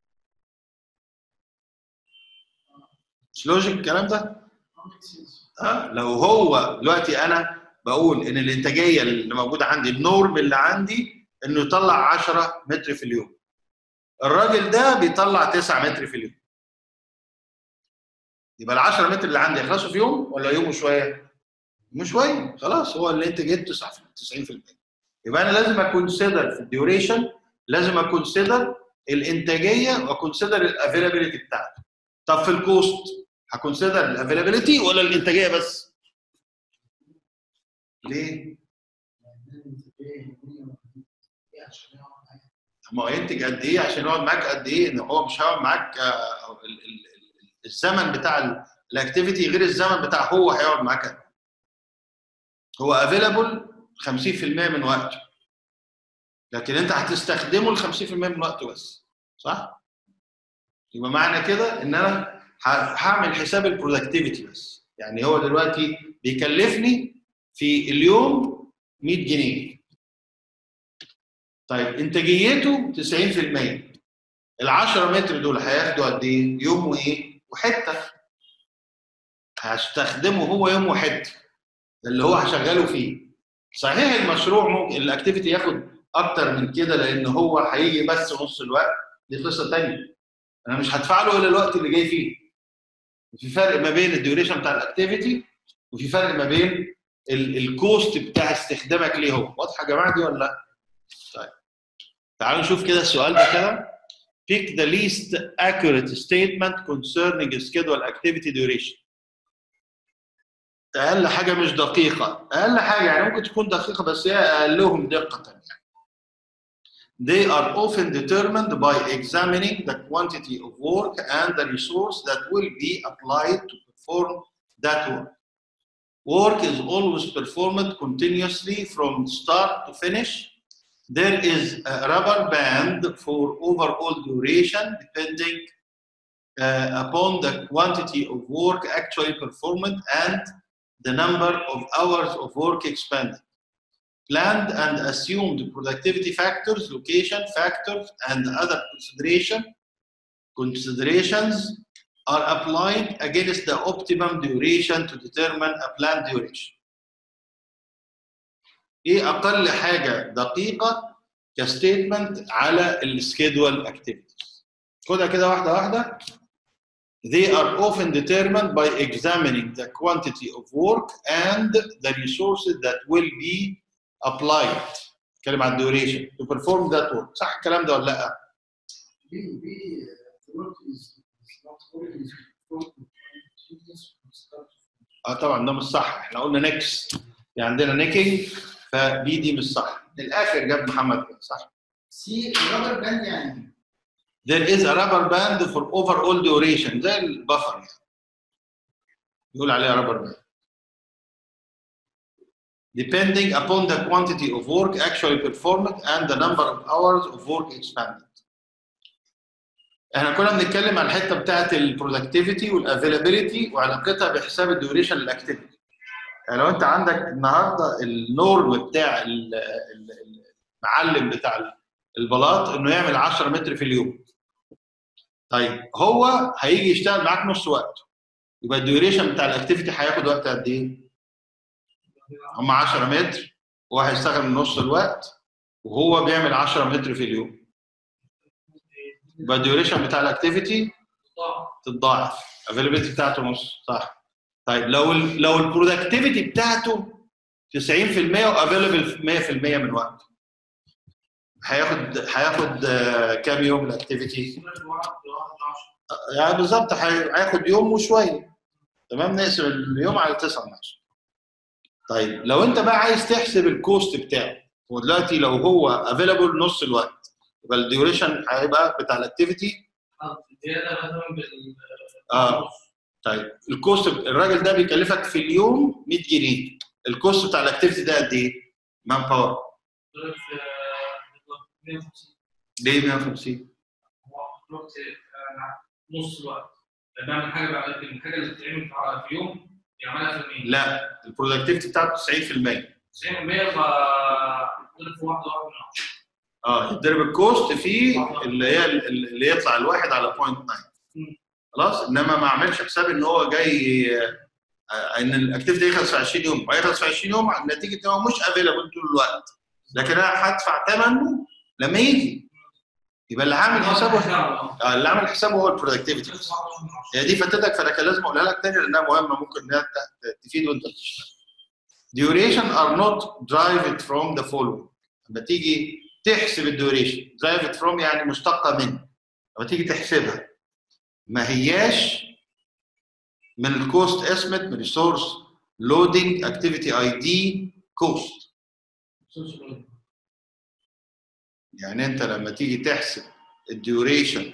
مش لوجيك الكلام ده؟ اه لو هو دلوقتي انا بقول ان الانتاجيه اللي موجوده عندي النورم اللي عندي انه يطلع عشرة متر في اليوم، الراجل ده بيطلع تسعة متر في اليوم، يبقى ال عشرة متر اللي عندي يخلصوا في يوم ولا يوم وشويه؟ يوم وشويه. خلاص هو اللي انت جبت تسعين في المية. يبقى انا لازم اكونسيدر في الديوريشن، لازم اكونسيدر الانتاجيه واكونسيدر الافيلابيلتي بتاعته. طب في الكوست هكونسيدر الافيلابيلتي ولا الانتاجيه بس؟ ليه؟ ما هو ينتج قد ايه عشان يقعد معاك قد ايه؟ ان هو مش هيقعد معاك الزمن بتاع الاكتيفيتي غير الزمن بتاع هو هيقعد معاك قد ايه. هو افيلابل خمسين في المية من وقته، لكن انت هتستخدمه ال خمسين في المية من وقته بس، صح؟ يبقى معنى كده ان انا هعمل حساب البرودكتيفيتي بس، يعني هو دلوقتي بيكلفني في اليوم مية جنيه. طيب انتاجيته تسعين في المية. ال عشرة متر دول هياخدوا قد ايه؟ يوم وايه؟ وحته. هستخدمه هو يوم وحته اللي هو هشغله فيه. صحيح المشروع ممكن الاكتيفيتي ياخد اكتر من كده لان هو هيجي بس نص الوقت، دي قصه ثانيه. انا مش هدفع له الا الوقت اللي جاي فيه. في فرق ما بين الديوريشن بتاع الاكتيفيتي وفي فرق ما بين الكوست بتاع استخدامك ليه هو. واضحه يا جماعه دي ولا لا؟ طيب تعالوا نشوف كده السؤال ده كده. Pick the least accurate statement concerning schedule activity duration. اقل حاجه مش دقيقه، اقل حاجه يعني ممكن تكون دقيقه بس هي اقلهم دقه يعني. They are often determined by examining the quantity of work and the resource that will be applied to perform that work. Work is always performed continuously from start to finish. There is a rubber band for overall duration depending uh, upon the quantity of work actually performed and the number of hours of work expended. Planned and assumed productivity factors, location factors, and other consideration, considerations are applied against the optimum duration to determine a planned duration. ايه اقل حاجه دقيقه كستيتمنت على السكيدول اكتيفيتيز؟ خدها كده واحده واحده. They are often determined by examining the quantity of work and the resources that will be applied. نتكلم عن duration to perform that work. صح الكلام ده ولا لا؟ اه طبعا ده مش صح، احنا قلنا نكس، يعني عندنا نيكينج، فبي دي مش صح. من الاخر جاب محمد كده صح. سي رابر باند يعني There is a rubber band for overall duration زي البفر يعني. يقول عليها rubber band. Depending upon the quantity of work actually performed and the number of hours of work expended. احنا كنا بنتكلم عن الحته بتاعت البرودكتيفيتي والافيلابيلتي وعلاقتها بحساب الديوريشن للاكتيفيتي. يعني لو انت عندك النهارده النورم بتاع المعلم بتاع البلاط انه يعمل عشرة متر في اليوم. طيب هو هيجي يشتغل معاك نص وقت، يبقى الديوريشن بتاع الاكتيفيتي هياخد وقت قد ايه؟ هم عشرة متر وهو هيشتغل نص الوقت وهو بيعمل عشرة متر في اليوم. يبقى الديوريشن بتاع الاكتيفيتي تتضاعف، الافيلابيلتي بتاعته نص صح. طيب لو ال لو البرودكتيفيتي بتاعته تسعين في المية وافيلابل مية في المية من وقته، هياخد هياخد كام يوم الاكتيفيتي؟ يعني بالظبط هياخد يوم وشويه. تمام، نقسم اليوم على تسعة من عشرة. طيب لو انت بقى عايز تحسب الكوست بتاعه، هو دلوقتي لو هو افيلابل نص الوقت يبقى الديوريشن هيبقى بتاع الاكتيفيتي زياده مثلا بال اه طيب الكوست الراجل ده بيكلفك في اليوم مية جنيه، الكوست بتاع الاكتيفيتي ده قد ايه؟ مان باور ليه مية وخمسين؟ نص الوقت بعمل حاجه بعد الحاجه اللي بتتعمل في يوم يعملها في المية. لا البرودكتيفيتي بتاعته تسعين في المية. تسعين في المية فضرب في واحده واحده من عشرة. اه يضرب الكوست في اللي هي اللي يطلع الواحد على صفر فاصلة تسعة. خلاص، انما ما اعملش حساب ان هو جاي آه ان الاكتيفيتي يخلص في عشرين يوم، وهيخلص في عشرين يوم نتيجه ان هو مش افيلابل طول الوقت، لكن انا هدفع ثمنه لما يجي. يبقى اللي عامل حسابه اه اللي عامل حسابه هو البرودكتيفيتي. هي دي فاتتك فانا كان لازم اقولها لك تاني لانها مهمه، ممكن انها تفيد وانت بتشتغل. Duration are not derived from the following. لما تيجي تحسب الديوريشن derived from يعني مشتقه منه، لما تيجي تحسبها ما هياش من الكوست اسمت من السورس لودنج اكتيفيتي اي دي كوست. يعني انت لما تيجي تحسب الديوريشن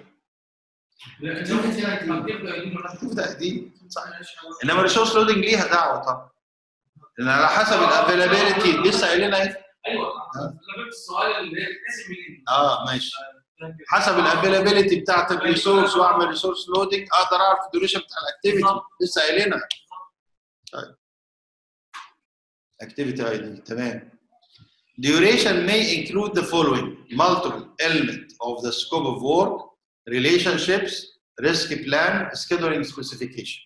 شوف تقديم صح، انما الريسورس لودنج ليها دعوه طبعا لان على حسب الافيلابيلتي لسه قايلينها ايه. ايوه انا جبت السؤال اللي هي بتحسب منين. اه ماشي، حسب الافيلابيلتي بتاعت الريسورس واعمل ريسورس لودنج اقدر اعرف الديوريشن بتاع الاكتيفيتي لسه قايلينها. طيب activity اي دي تمام. Duration may include the following: multiple element of the scope of work, relationships, risk plan, scheduling specification.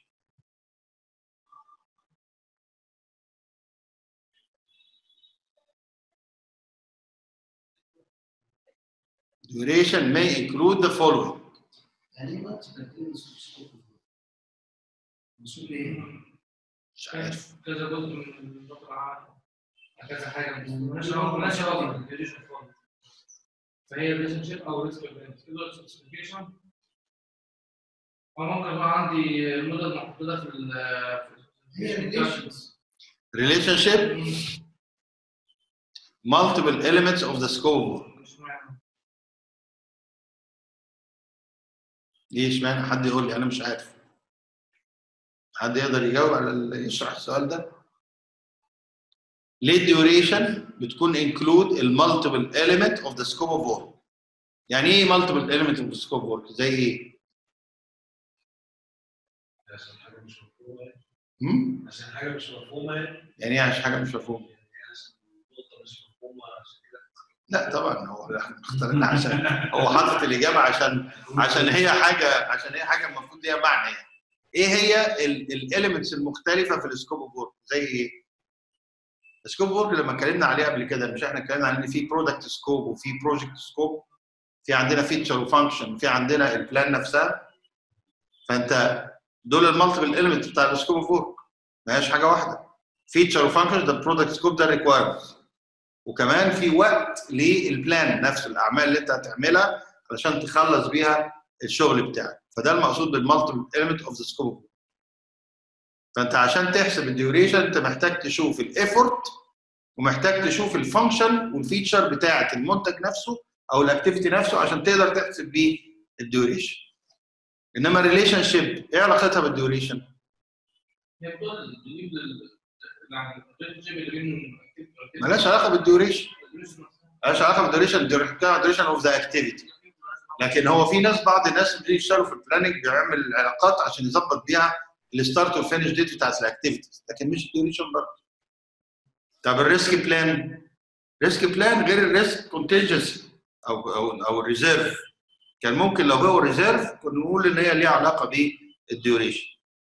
Duration may include the following. يعني ما تبدل سكوب مسؤول ايه؟ مش عارف. كذا جزء من النقطة العامة كذا حاجة مالهاش علاقة بالريليشن خالص. فهي ريليشن شيب أو ريسك كده سبيسيفيكيشن. أنا ممكن يبقى عندي موديل محطوطة في ال هي ريليشنز Relationship, multiple elements of the scope. ليه اشمعنى؟ حد يقول لي، انا مش عارف. حد يقدر يجاوب على ال- يشرح السؤال ده؟ ليه الديوريشن بتكون include ال multiple element of the scope of work؟ يعني ايه multiple element of the scope of work؟ زي ايه؟ عشان حاجه مش مفهومه. هم؟ عشان حاجه مش مفهومه. يعني ايه عشان حاجه مش مفهومه؟ النقطه مش مفهومه عشان كده. لا طبعا هو احنا اخترنا عشان هو حاطط الاجابه عشان عشان هي حاجه عشان هي حاجه المفروض ليها معنى يعني. ايه هي الاليمنتس المختلفه في السكوب اوف ورك؟ زي ايه؟ السكوب اوف ورك لما اتكلمنا عليه قبل كده، مش احنا اتكلمنا عن ان في برودكت سكوب وفي بروجكت سكوب، في عندنا فيتشر وفانكشن، في عندنا البلان نفسها. فانت دول المالتيبل اليمنتس بتاع السكوب اوف ورك، ما هياش حاجه واحده. فيتشر وفانكشن ده البرودكت سكوب ده ريكوايرمنتس، وكمان في وقت للبلان نفس الاعمال اللي انت هتعملها علشان تخلص بيها الشغل بتاعك. فده المقصود بالمالتيبل اليمنت اوف ذا سكوب. فانت عشان تحسب الديوريشن انت محتاج تشوف الايفورت، ومحتاج تشوف الفانكشن والفيتشر بتاعه المنتج نفسه او الاكتيفيتي نفسه عشان تقدر تحسب بيه الديوريشن. انما الريليشن شيب ايه علاقتها بالديوريشن؟ هي بتقول تجيب يعني الريليشن شيب اللي بين مالهاش علاقه بالديوريشن. مالهاش علاقه بالديوريشن، ديوريشن اوف ذا اكتيفيتي. لكن هو في ناس، بعض الناس اللي بيشتغلوا في البلاننج بيعمل علاقات عشان يظبط بيها الستارت والفينش ديت بتاعت الاكتيفيتيز، لكن مش الديوريشن برضه. طب الريسك بلان، ريسك بلان غير الريسك كونتنجنسي او او او الريزيرف. كان ممكن لو هو ريزيرف كنا نقول ان هي ليها علاقه بالديوريشن.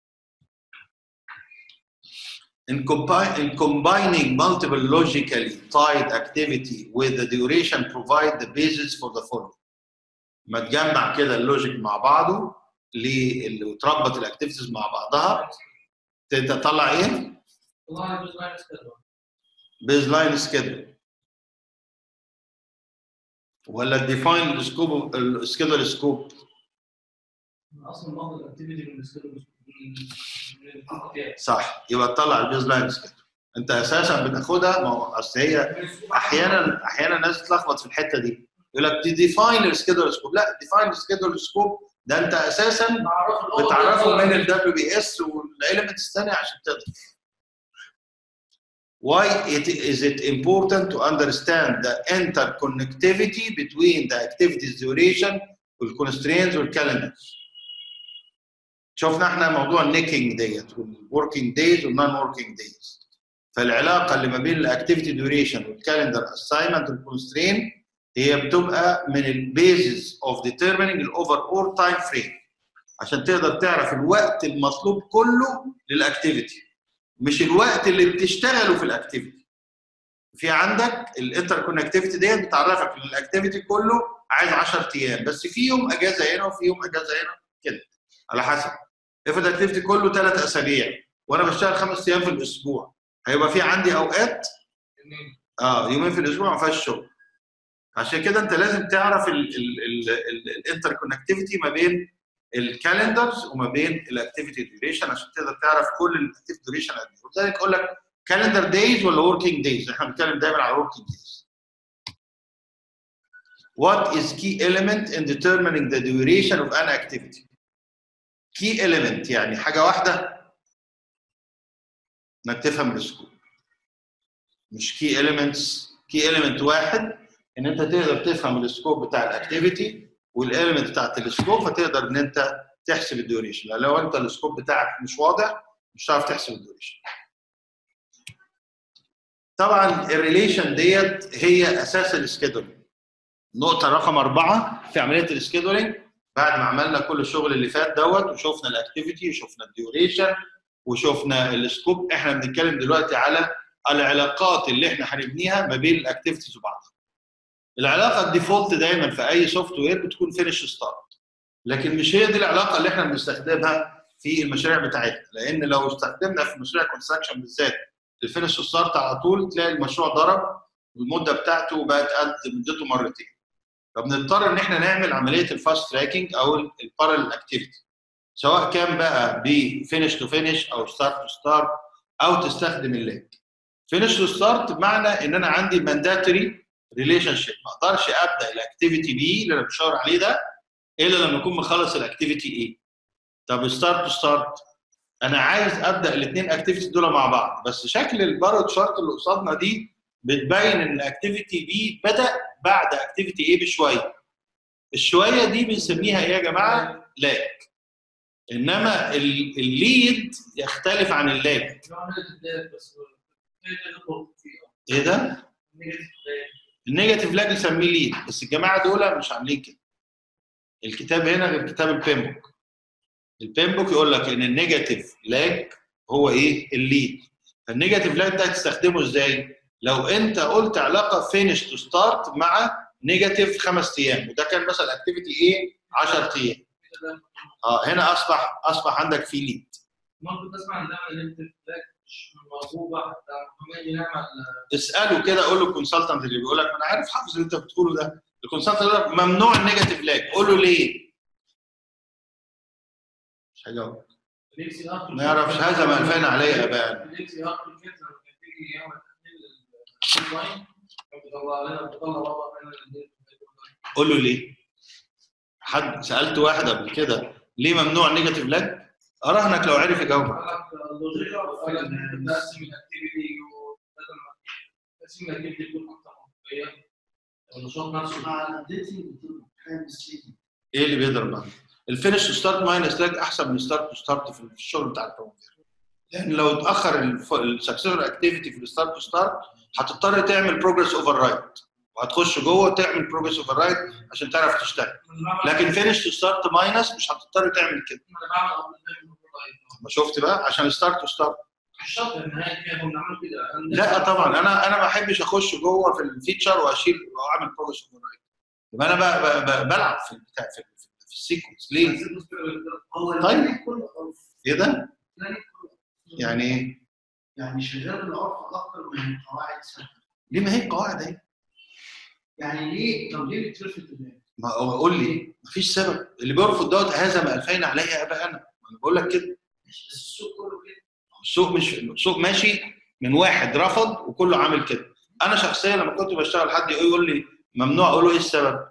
In, in combining multiple logically tied activity with the duration provide the basis for the following. ما تجمع كده اللوجيك مع بعضه اللي وتربط الاكتيفيتيز مع بعضها تطلع ايه؟ والله بيز لاين سكيدول. بيز لاين سكيدول ولا ديفاين سكوب السكيدول سكوب؟ اصلا باخد الاكتيفيتي من السكيدول. صح، يبقى تطلع البيز لاين سكيدول. انت اساسا بتاخدها، ما هو اصل هي احيانا احيانا الناس تتلخبط في الحته دي، يقول لك ديفاين السكيدول سكوب. لا، ديفاين السكيدول سكوب ده انت اساسا بتعرفه من الدبليو بي اس والاليمنتس الثانيه عشان تقدر. Why it is it important to understand the interconnectivity between the activities duration والconstraints والcalendars. شفنا احنا موضوع النيكينج ديت والوركينج دايز والنون وركينج دايز. فالعلاقه اللي ما بين الاكتيفيتي ديوريشن والكالندر اساينمنت والكونسترين هي بتبقى من البيزز اوف ديترمينينج الاوفر اول تايم فريم، عشان تقدر تعرف الوقت المطلوب كله للاكتيفيتي، مش الوقت اللي بتشتغله في الاكتيفيتي. في عندك الانتر كونكتيفيتي ديت بتعرفك ان الاكتيفيتي كله عايز عشرة ايام، بس في يوم اجازه هنا وفي يوم اجازه هنا كده على حسب. افرض الاكتيفيتي كله ثلاث اسابيع وانا بشتغل خمس ايام في الاسبوع، هيبقى في عندي اوقات اه يومين في الاسبوع ما فيهاش شغل. عشان كده انت لازم تعرف الانتر كونكتيفيتي ما بين الكالندرز وما بين الاكتيفيتي ديوريشن عشان تقدر تعرف كل الاكتيفيتي ديوريشن قد ايه. ولذلك اقول لك كالندر دايز ولا وركينج دايز، احنا بنتكلم دايما على وركينج دايز. What is key element in determining the duration of an activity؟ key element يعني حاجه واحده انك تفهم السكوب، مش key elements. key element واحد ان انت تقدر تفهم السكوب بتاع الاكتيفيتي والاليمنت بتاعت السكوب، فتقدر ان انت تحسب الديوريشن. لو انت السكوب بتاعك مش واضح مش هتعرف تحسب الديوريشن. طبعا الريليشن ديت هي اساس السكيدولينج. نقطه رقم اربعه في عمليه السكيدولينج، بعد ما عملنا كل الشغل اللي فات دوت وشوفنا الاكتيفيتي وشوفنا الديوريشن وشوفنا السكوب، احنا بنتكلم دلوقتي على العلاقات اللي احنا هنبنيها ما بين الاكتيفيتيز وبعضها. العلاقه الديفولت دايما في اي سوفت وير بتكون فينيش ستارت، لكن مش هي دي العلاقه اللي احنا بنستخدمها في المشاريع بتاعتنا، لان لو استخدمنا في مشاريع كونستراكشن بالذات الفينيش ستارت على طول تلاقي المشروع ضرب والمده بتاعته بقت قد مدته مرتين. فبنضطر ان احنا نعمل عمليه الفاست تراكنج او البارallel اكتيفيتي، سواء كان بقى بفينش تو فينش او ستارت تو ستارت او تستخدم اللاج. فينش تو ستارت بمعنى ان انا عندي مانداتوري ريليشن شيب، ما اقدرش ابدا الاكتيفيتي بي اللي انا بشاور عليه ده الا لما اكون مخلص الاكتيفيتي ايه. طب ستارت تو ستارت انا عايز ابدا الاثنين اكتيفيتي دول مع بعض، بس شكل البارو تشارت اللي قصادنا دي بتبين ان اكتيفيتي بي بدا بعد اكتيفيتي ايه بشويه. الشويه دي بنسميها ايه يا جماعه؟ لاج. انما الليد يختلف عن اللاج. ايه ده؟ النيجاتيف لاج نسميه ليد، بس الجماعه دول مش عاملين كده. الكتاب هنا غير كتاب البيمبوك. البيمبوك يقول لك ان النيجاتيف لاج هو ايه؟ الليد. فالنيجاتيف لاج ده هتستخدمه ازاي؟ لو انت قلت علاقه فينش تو ستارت مع نيجاتيف خمس ايام، وده كان مثلا اكتيفيتي ايه؟ عشرة ايام. اه هنا اصبح اصبح عندك في ليد. ممكن تسمع عن النيجاتيف لاج مش موجوده حتى محمد نعمل. اساله كده، قول له الكونسلتنت اللي بيقول لك، انا عارف حافظ اللي انت بتقوله ده، الكونسلتنت يقول لك ممنوع النيجاتيف لاج، قول له ليه؟ مش هيجاوب. ما يعرفش. هذا ما الفينا عليه اباء. قول له ليه؟ حد سالت واحد قبل كده ليه ممنوع النيجاتيف لاج؟ اراهنك لو عرف يجاوب. ايه اللي بيضرب بقى؟ الفينش تو ستارت ماينس لاج احسن من ستارت تو ستارت في الشغل بتاع البروموتر. لان لو اتاخر السكسسور اكتيفيتي في الستارت تو ستارت هتضطر تعمل بروجرس اوفر رايت، وهتخش جوه تعمل بروجرس اوفر رايت عشان تعرف تشتغل. لكن فينش تو ستارت ماينس مش هتضطر تعمل كده. ما شفت بقى؟ عشان ستارت تو ستارت. لا طبعا انا انا ما بحبش اخش جوه في الفيتشر واشيل واعمل بروجرس اوفر رايت. يبقى انا بقى بقى بلعب في البتاع في, في السيكونس ليه؟ طيب ايه ده؟ يعني ايه؟ يعني شغال بالعرف اكتر من قواعد ثابته. ليه؟ ما هي قواعد اهي. يعني ليه؟ طب ليه بترفض الناس؟ ما هو قول لي مفيش سبب. اللي بيرفض دوت هذا ما الفين عليه ابقى انا. انا بقول لك كده. بس السوق كله كده. السوق مش السوق ماشي من واحد رفض وكله عامل كده. انا شخصيا لما كنت بشتغل حد يقول لي ممنوع، اقول له ايه السبب؟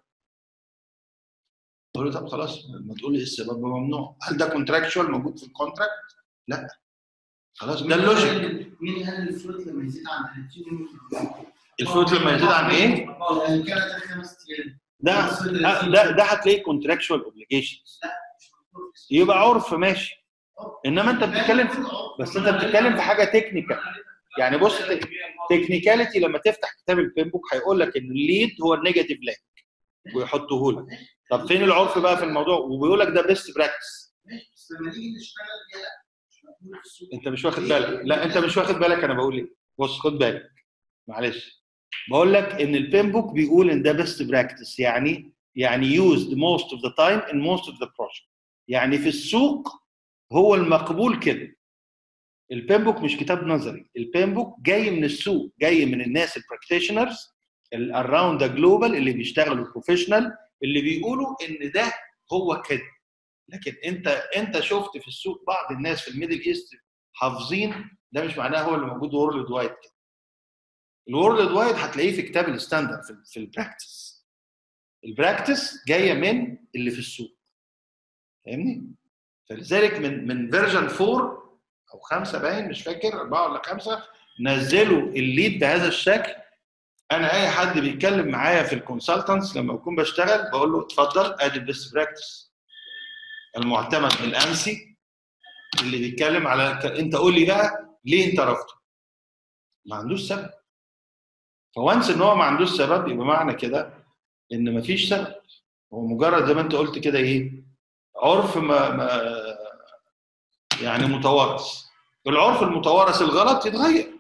اقول له طب خلاص ما تقول لي ايه السبب ممنوع. هل ده كونتراكشوال موجود في الكونتراكت؟ لا. خلاص ده اللوجيك. مين قال الفلوت لما يزيد عن ثلاثين يوم؟ الفلوت لما يزيد عن ايه؟ يعني كانت خمس ايام. ده ده ده هتلاقيه كونتراكشوال اوبليجيشنز. يبقى عرف ماشي. انما انت بتتكلم في بس انت بتتكلم في حاجه تكنيكال. يعني بص تكنيكاليتي لما تفتح كتاب البيمبوك هيقول لك ان الليد هو النيجاتيف لاج ويحطه لك. طب فين العرف بقى في الموضوع؟ وبيقول لك ده بيست براكتس. بس لما نيجي نشتغل كده انت مش واخد بالك. لا انت مش واخد بالك انا بقول ايه. بص خد بالك معلش. بقول لك ان البيمبوك بيقول ان ده بيست براكتس، يعني يعني used most of the time in most of the project. يعني في السوق هو المقبول كده. البيمبوك مش كتاب نظري، البيمبوك جاي من السوق، جاي من الناس البراكتيشنرز اراوند ذا جلوبال اللي بيشتغلوا بروفيشنال اللي بيقولوا ان ده هو كده. لكن انت انت شفت في السوق بعض الناس في الميدل ايست حافظين، ده مش معناه هو اللي موجود وورلد وايد كده. الوورلد وايد هتلاقيه في كتاب الستاندرد في, في البراكتس. البراكتس جايه من اللي في السوق. فاهمني؟ فلذلك من من فيرجن أربعة او خمسة باين مش فاكر أربعة ولا خمسة نزلوا الليد بهذا الشكل. انا اي حد بيتكلم معايا في الكونسلتنس لما اكون بشتغل بقول له اتفضل ادي البيست براكتس المعتمد الامسي اللي بيتكلم على انت قول لي بقى ليه انت رافضه؟ ما عندوش سبب. فوانس ان هو ما عندوش سبب يبقى معنى كده ان ما فيش سبب. هو مجرد زي ما انت قلت كده ايه؟ عرف ما, ما يعني متوارث. العرف المتوارث الغلط يتغير.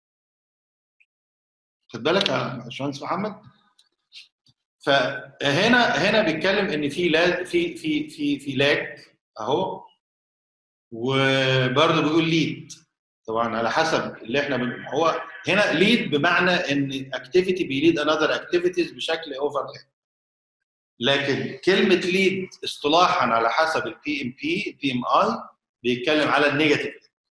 خد بالك يا باشمهندس محمد؟ فهنا هنا بيتكلم ان في لا في في في في لاج اهو، وبرضه بيقول ليد. طبعا على حسب اللي احنا بن... هو هنا ليد بمعنى ان اكتيفيتي بيليد انذر اكتيفيتيز بشكل اوفرلاب. لكن كلمه ليد اصطلاحا على حسب البي ام بي البي ام اي بيتكلم على النيجاتيف.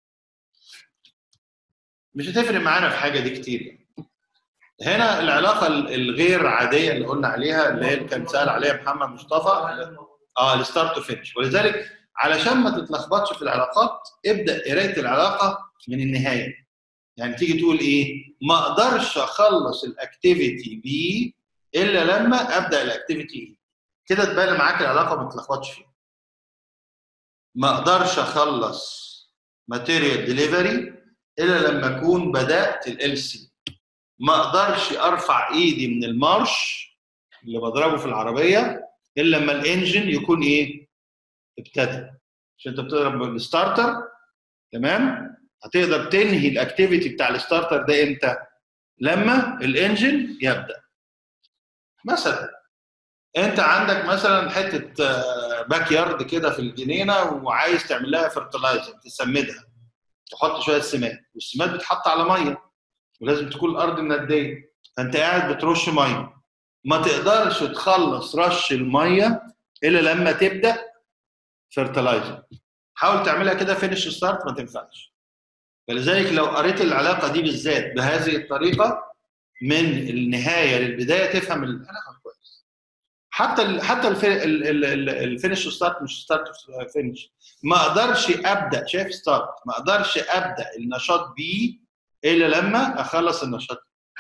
مش هتفرق معانا في حاجه دي كتير يعني. هنا العلاقه الغير عاديه اللي قلنا عليها اللي هي اللي كان سال عليها محمد مصطفى اه الستارت تو فينش. ولذلك علشان ما تتلخبطش في العلاقات ابدا قرايه العلاقه من النهايه. يعني تيجي تقول ايه؟ ما اقدرش اخلص الاكتيفيتي بي الا لما ابدا الاكتيفيتي ايه. كده تبان معاك العلاقه ما تتلخبطش فيها. ما اقدرش اخلص ماتيريال ديليفري الا لما اكون بدات ال سي. ما اقدرش ارفع ايدي من المارش اللي بضربه في العربيه الا لما الانجن يكون ايه؟ ابتدى. عشان انت بتضرب بالستارتر تمام؟ هتقدر تنهي الاكتيفيتي بتاع الستارتر ده امتى؟ لما الانجن يبدا. مثلا انت عندك مثلا حته باك يارد كده في الجنينه وعايز تعمل لها فرتلايزر تسمدها، تحط شويه سماد، والسماد بيتحط على ميه ولازم تكون الارض منديه، فانت قاعد بترش ميه. ما تقدرش تخلص رش الميه الا لما تبدا فرتلايزر. حاول تعملها كده فينش ستارت، ما تنفعش. فلذلك لو قريت العلاقه دي بالذات بهذه الطريقه من النهايه للبدايه تفهم العلاقه كويس. حتى ال حتى الفينش ستارت مش ستارت فينش. ما اقدرش ابدا، شايف ستارت، ما اقدرش ابدا النشاط بي الا لما اخلص النشاط.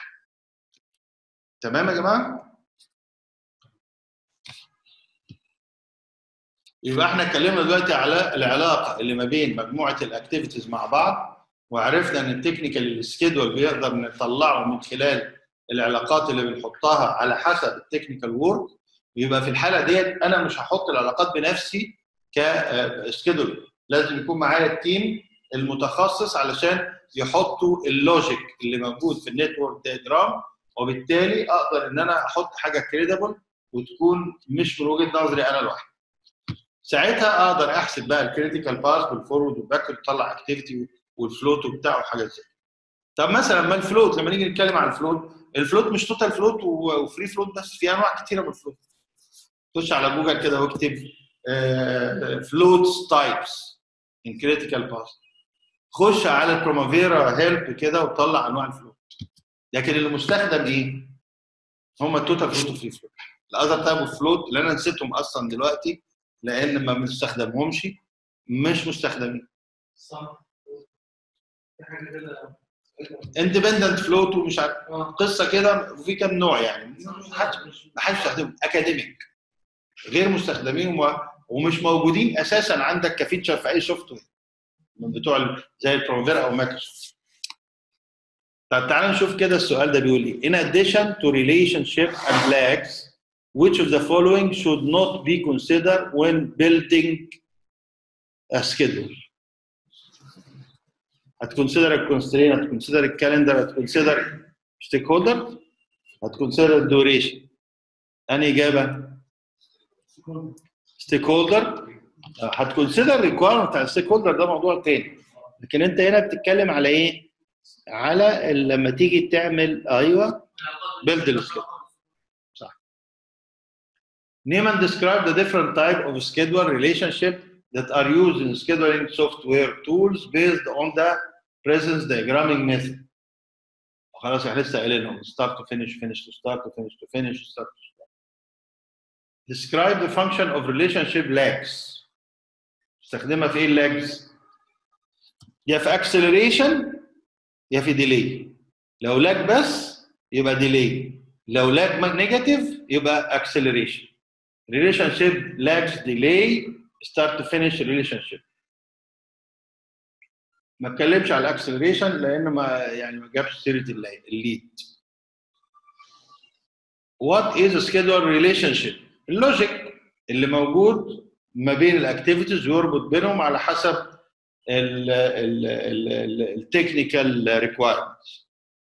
تمام يا جماعه؟ يبقى احنا اتكلمنا دلوقتي على العلاقه اللي ما بين مجموعه الاكتيفيتيز مع بعض، وعرفنا ان التكنيكال سكيدول بيقدر نطلعه من خلال العلاقات اللي بنحطها على حسب التكنيكال وورك. يبقى في الحاله ديت انا مش هحط العلاقات بنفسي كسكيدول، لازم يكون معايا التيم المتخصص علشان يحطوا اللوجيك اللي موجود في النتورك دايجرام، وبالتالي اقدر ان انا احط حاجه كريديبل وتكون مش من وجهه نظري انا لوحدي. ساعتها اقدر احسب بقى الكريتيكال باث والفورورد والباك وتطلع اكتيفيتي والفلوت وبتاع وحاجات زي كده. طب مثلا ما الفلوت، لما نيجي نتكلم عن الفلوت، الفلوت مش توتال فلوت وفري فلوت بس، في انواع كتيره من الفلوت. خش على جوجل كده واكتب فلوتس تايبس ان كريتيكال باث، خش على البرومافيرا هيلب كده وطلع انواع الفلوت. لكن اللي مستخدم ايه؟ هم التوتال فلوت وفري فلوت. الاذر تايب اوف فلوت اللي انا نسيتهم اصلا دلوقتي لان ما بنستخدمهمش مش مستخدمين. صح. في حاجه كده اندبندنت فلوت ومش عارف قصه كده، وفي كام نوع يعني ما حدش ما حدش يستخدمهم. اكاديميك غير مستخدمين ومش موجودين اساسا عندك كفيتشر في اي سوفت وير من بتوع زي البروفير او مايكروسوفت. طب تعالى نشوف كده السؤال ده بيقول ايه. In addition to relationship and lags, which of the following should not be considered when building a schedule؟ هتكونسيدر الكونسترين، هتكونسيدر الكالندر، هتكونسيدر ستيك هولدر، هتكونسيدر الدوريشن. أنهي إجابة؟ ستيك هولدر. هتكونسيدر الريكوايرمنت بتاع الستيك هولدر ده موضوع تاني، لكن أنت هنا بتتكلم على إيه؟ على لما تيجي تعمل أيوه بيلد السكيدول. صح. Name and describe the different type of schedule relationship that are used in scheduling software tools based on the presence diagramming method. خلاص احنا لسه قايلينهم start to finish, finish to start to finish to finish, start to start. Describe the function of relationship lags. استخدمها في ايه اللاجز؟ يا في acceleration يا في delay. لو لاج بس يبقى delay، لو لاج نيجاتيف يبقى acceleration. Relationship lags delay start to finish relationship. ما اتكلمش على الاكسلريشن لان ما يعني ما جابش سيره الليد. وات از schedule ريليشن شيب؟ اللوجيك اللي موجود ما بين الاكتيفيتيز يربط بينهم على حسب التكنيكال ريكوايرمنتس.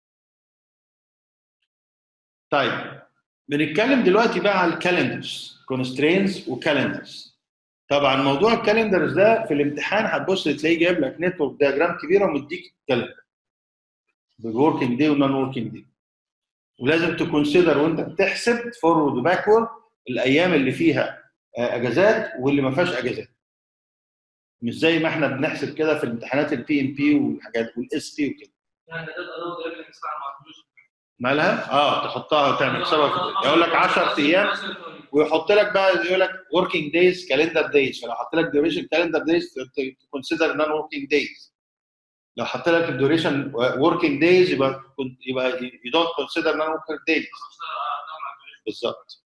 طيب بنتكلم دلوقتي بقى على الكالندرز، كونسترينز وكالندرز. طبعا موضوع الكالندرز ده في الامتحان هتبص تلاقيه جايب لك نتورك دياجرام كبيره ومديك كالندر بالوركينج داي والنون وركينج داي، ولازم تكونسيدر وانت بتحسب فورورد وباكورد الايام اللي فيها اجازات واللي ما فيهاش اجازات. مش زي ما احنا بنحسب كده في الامتحانات البي ام بي والحاجات والاس بي وكده. يعني ده ضروري اللي بيسمع مع الفلوس. مالها؟ اه تحطها وتعمل حسابها في يقول لك عشرة ايام ويحط لك بقى يقول لك working days calendar days، فلو حط لك duration calendar days consider non working days. لو حط لك الديوريشن working days يبقى يبقى you don't consider non working days. بالظبط.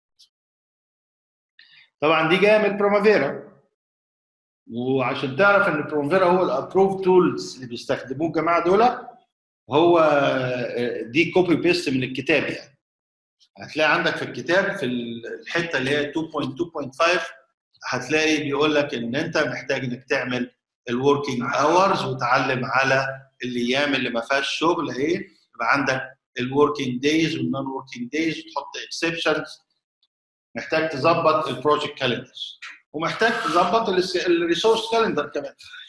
طبعا دي جايه من برومافيرا، وعشان تعرف ان برومافيرا هو الابروف تولز اللي بيستخدموه الجماعه دول، هو دي كوبي بيست من الكتاب. يعني هتلاقي عندك في الكتاب في الحته اللي هي اتنين نقطة اتنين نقطة خمسة هتلاقي بيقول لك ان انت محتاج انك تعمل الوركينج اورز وتعلم على الايام اللي ما فيهاش شغل اهي، يبقى عندك الوركينج دايز والنون وركينج دايز وتحط اكسبشنز. محتاج تظبط البروجكت كالندرز ومحتاج تظبط الريسورس كالندر كمان.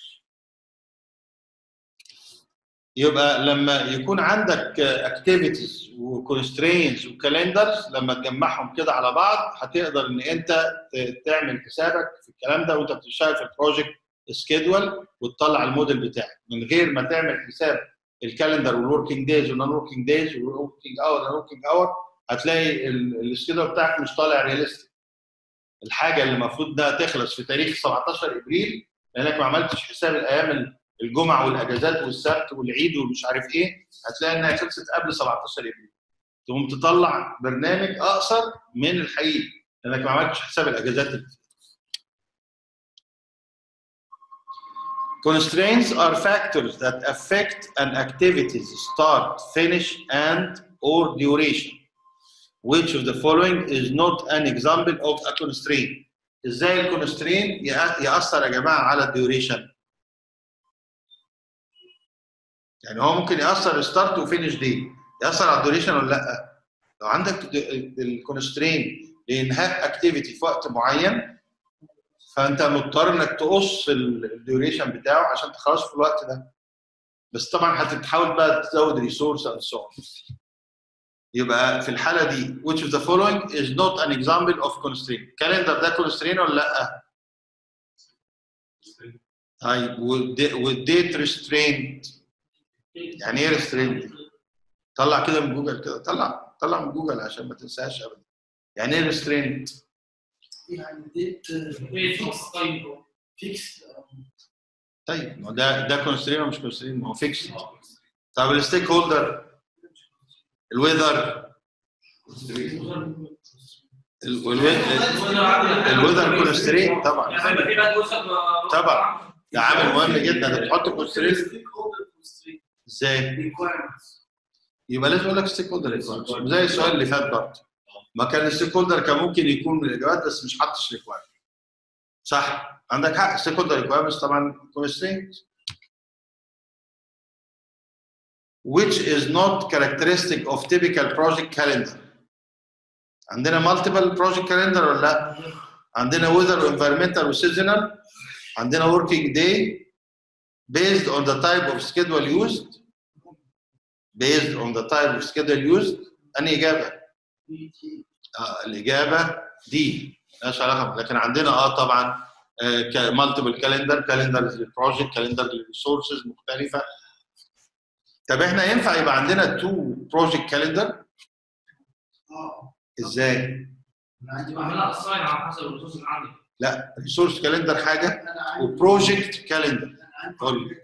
يبقى لما يكون عندك اكتيفيتيز وكونسترينز وكالندرز لما تجمعهم كده على بعض هتقدر ان انت تعمل حسابك في الكلام ده وانت بتشتغل في البروجكت سكيدول وتطلع الموديل بتاعك من غير ما تعمل حساب الكالندر والوركينج دايز والنون وركينج دايز والوركينج اور والوركينج اور. هتلاقي السكيدول بتاعك مش طالع رياليستيك. الحاجه اللي المفروض ده تخلص في تاريخ سبعتاشر ابريل لانك ما عملتش حساب الايام الجمعه والاجازات والسبت والعيد ومش عارف ايه، هتلاقي انها خلصت قبل سبعتاشر ابريل. تقوم تطلع برنامج اقصر من الحقيقي لانك ما عملتش حساب الاجازات اللي فيه. Constraints are factors that affect an activity's start, finish, and or duration. Which of the following is not an example of a constraint? ازاي الكونسترين يأثر يا جماعه على الديوريشن؟ يعني هو ممكن يأثر ستارت وفينش دي، يأثر على الديوريشن ولا لا؟ لو عندك الكونسترين لانهاء اكتيفيتي في وقت معين فانت مضطر انك تقص الديوريشن بتاعه عشان تخلصه في الوقت ده. بس طبعا هتحاول بقى تزود ريسورس اند سو. يبقى في الحاله دي which of the following is not an example of constraint؟ كالندر ده كونسترين ولا لا؟ طيب والديت ريسترينت يعني ايه ريسترينت؟ طلع كده من جوجل كده، طلع طلع من جوجل عشان ما تنساش ابدا. يعني ايه ريسترينت؟ يعني ديت فيكس. طيب فيكس. طيب ما ده ده كونسترين ولا مش كونسترين؟ ما هو فيكس. طب الستيك هولدر، الويذر، الويذر كونسترين طبعا. طبعا ده عامل مهم جدا. انت بتحط كونسترين ازاي؟ يبقى لازم اقول لك ستيك هولدر ريكوايرمنتس زي السؤال اللي فات برضه. ما كان الستيك هولدر كان ممكن يكون من الاجابات بس مش حاطش ريكوايرمنت. صح عندك حق. ستيك هولدر ريكوايرمنتس طبعا كونسترين. which is not characteristic of typical project calendar. عندنا multiple project calendar ولا لا؟ عندنا weather environmental و seasonal. عندنا working day based on the type of schedule used. based on the type of schedule used. أنهي إجابة؟ آه الإجابة دي مالهاش علاقة. لكن عندنا اه طبعا آه multiple calendar calendar للبروجكت calendar للريسورسز مختلفة. طب احنا ينفع يبقى عندنا two project calendar؟ اه ازاي؟ انا عندي بعملها اساين على حسب الريسورس اللي عندي. لا ريسورس كالندر حاجه وبروجكت كالندر. قول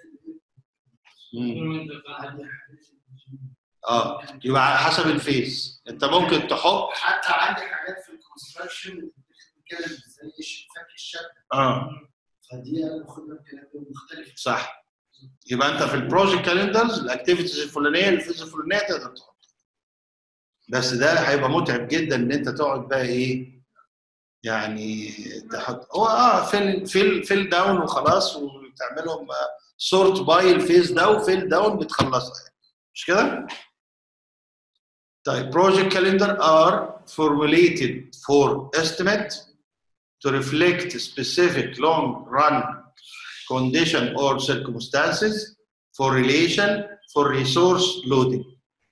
اه يبقى على حسب الفيز. انت ممكن تحط حتى عندي حاجات في الكونستراكشن بتتكلم زي فك الشبكه. اه فدي انا باخدها بكلام مختلف. صح يبقى انت في البروجكت كالندرز الاكتيفيتيز الفلانيه الفيز الفلانيه تقدر تحط. بس ده هيبقى متعب جدا ان انت تقعد بقى ايه يعني تحط هو اه فيل فيل فيل داون وخلاص وتعملهم سورت باي الفيز ده وفيل داون بتخلصها يعني. مش كده؟ طيب project calendar are formulated for estimate to reflect specific long run condition or circumstances for relation for resource loading.